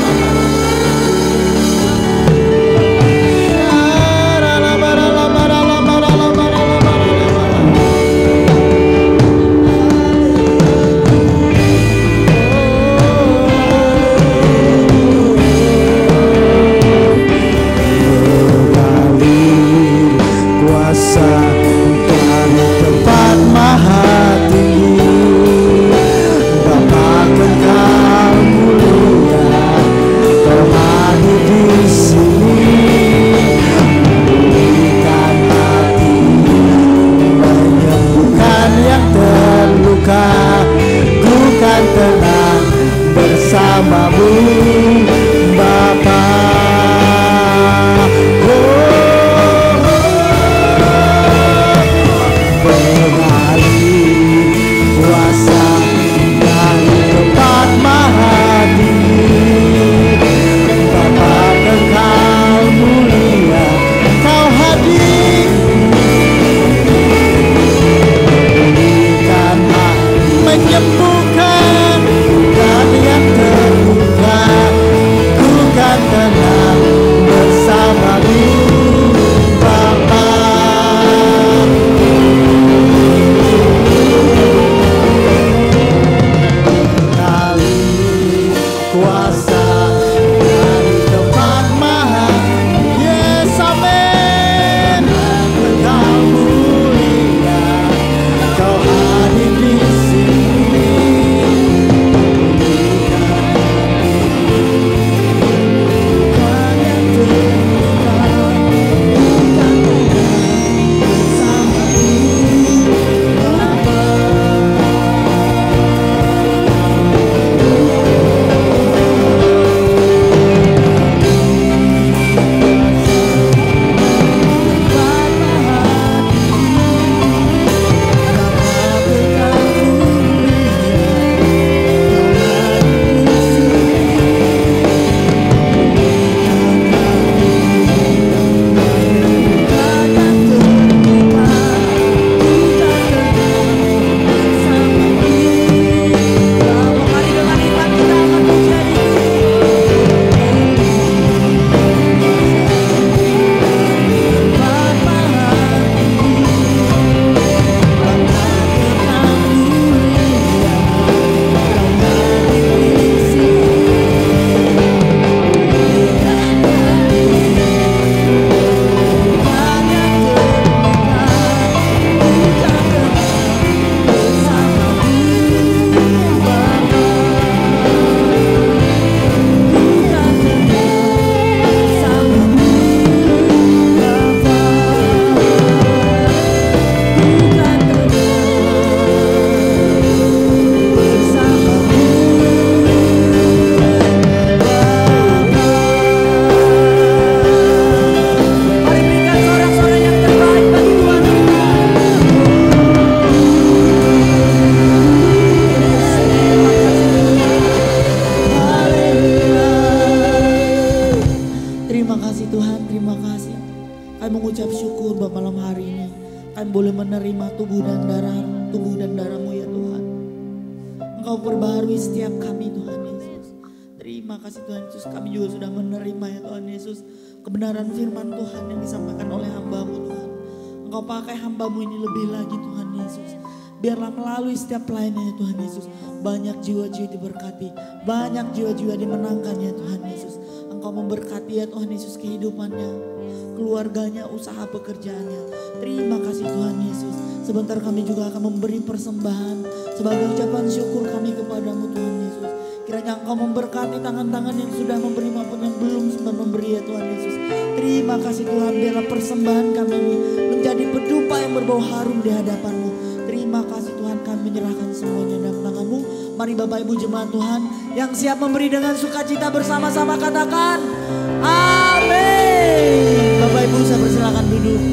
perbarui setiap kami Tuhan Yesus. Terima kasih Tuhan Yesus, kami juga sudah menerima ya Tuhan Yesus. kebenaran firman Tuhan yang disampaikan oleh hamba-Mu Tuhan. Engkau pakai hamba-Mu ini lebih lagi Tuhan Yesus. Biarlah melalui setiap pelayanannya Tuhan Yesus, banyak jiwa-jiwa diberkati, banyak jiwa-jiwa dimenangkan ya Tuhan Yesus. Engkau memberkati ya Tuhan Yesus kehidupannya, keluarganya, usaha pekerjaannya. Terima kasih Tuhan Yesus. Sebentar kami juga akan memberi persembahan sebagai ucapan syukur kami kepadamu Tuhan Yesus. Kiranya Engkau memberkati tangan-tangan yang sudah memberi maupun yang belum sempat memberi ya Tuhan Yesus. Terima kasih Tuhan, biarlah persembahan kami ini menjadi pedupa yang berbau harum di hadapan-Mu. Terima kasih Tuhan, kami menyerahkan semuanya dalam tangan-Mu. Mari Bapak Ibu jemaat Tuhan yang siap memberi dengan sukacita bersama-sama katakan amin. Bapak Ibu saya persilakan duduk.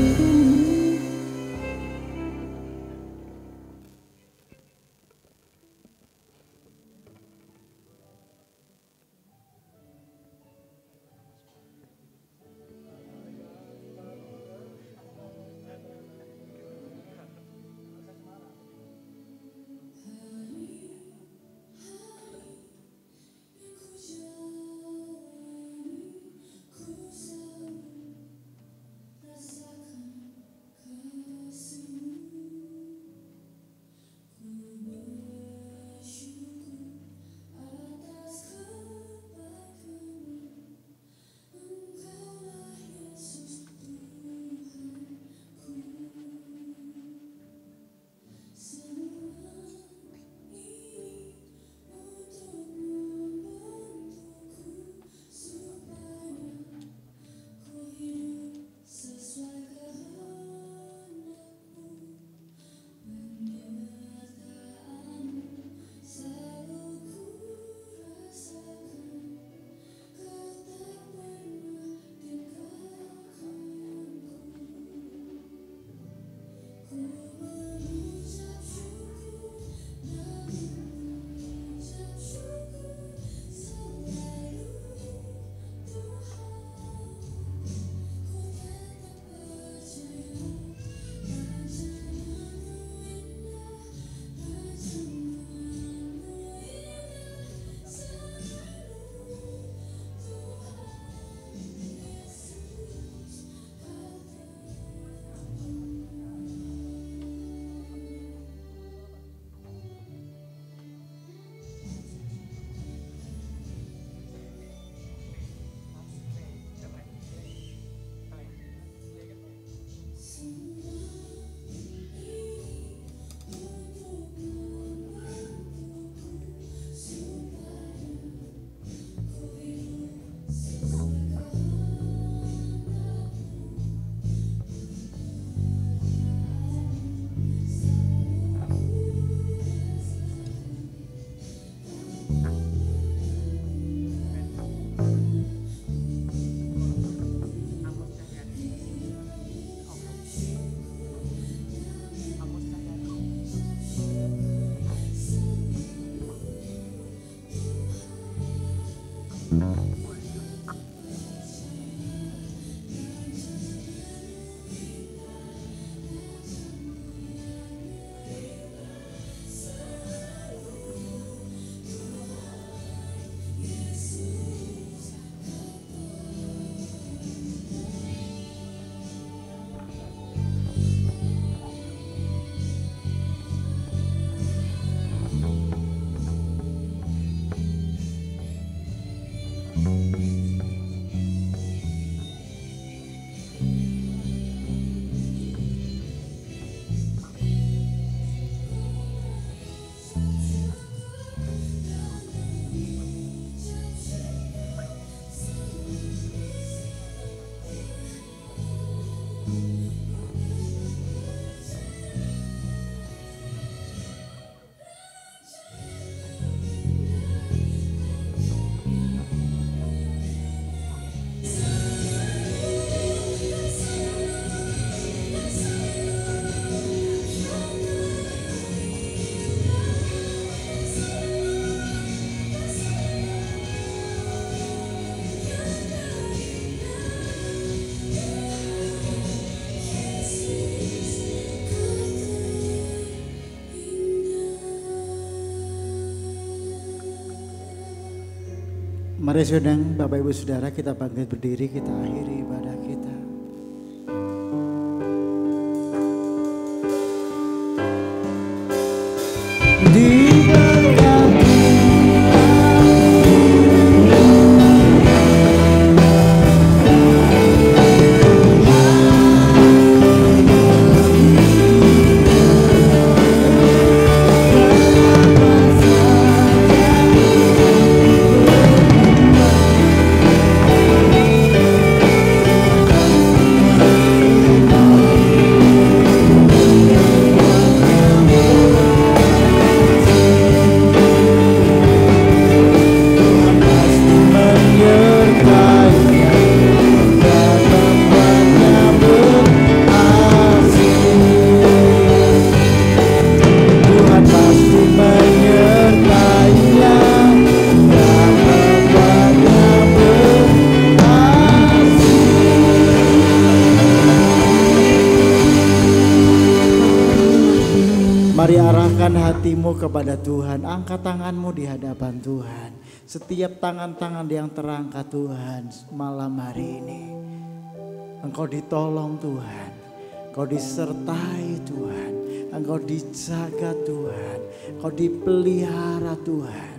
Mari sedang Bapak Ibu Saudara kita bangkit berdiri, kita akhiri ibadah kita. Diberkati hatimu kepada Tuhan, angkat tanganmu di hadapan Tuhan. Setiap tangan-tangan yang terangkat Tuhan malam hari ini, Engkau ditolong Tuhan, Engkau disertai Tuhan, Engkau dijaga Tuhan, Engkau dipelihara Tuhan.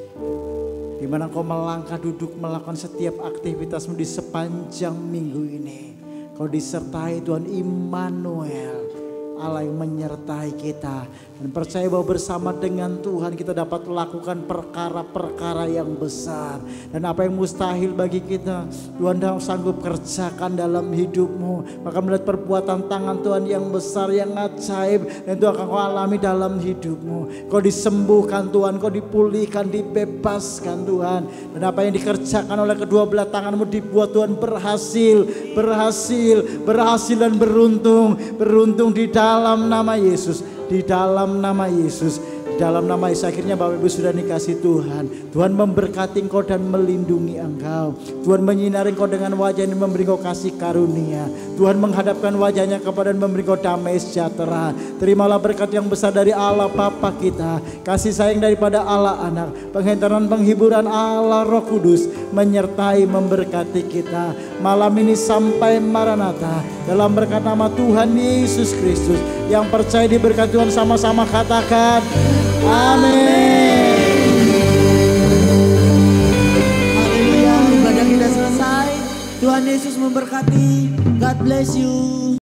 Di mana Engkau melangkah duduk melakukan setiap aktivitasmu di sepanjang minggu ini, Engkau disertai Tuhan, Immanuel, Allah yang menyertai kita, dan percaya bahwa bersama dengan Tuhan kita dapat melakukan perkara-perkara yang besar, dan apa yang mustahil bagi kita Tuhan sanggup kerjakan dalam hidupmu. Maka melihat perbuatan tangan Tuhan yang besar, yang ajaib, dan itu akan kau alami dalam hidupmu. Kau disembuhkan Tuhan, kau dipulihkan, dibebaskan Tuhan, dan apa yang dikerjakan oleh kedua belah tanganmu dibuat Tuhan berhasil, berhasil, berhasil dan beruntung, beruntung di dalam dalam nama Yesus, di dalam nama Yesus, di dalam nama Yesus. Akhirnya Bapak Ibu sudah dikasih Tuhan, Tuhan memberkati engkau dan melindungi engkau. Tuhan menyinari engkau dengan wajah dan memberi engkau kasih karunia. Tuhan menghadapkan wajahnya kepada dan memberi engkau damai sejahtera. Terimalah berkat yang besar dari Allah Bapa kita, kasih sayang daripada Allah Anak, penghantaran penghiburan Allah Roh Kudus menyertai memberkati kita malam ini sampai Maranatha. Dalam berkat nama Tuhan Yesus Kristus, yang percaya diberkati Tuhan sama-sama katakan amin. Haleluya, ibadah kita selesai. Tuhan Yesus memberkati. God bless you.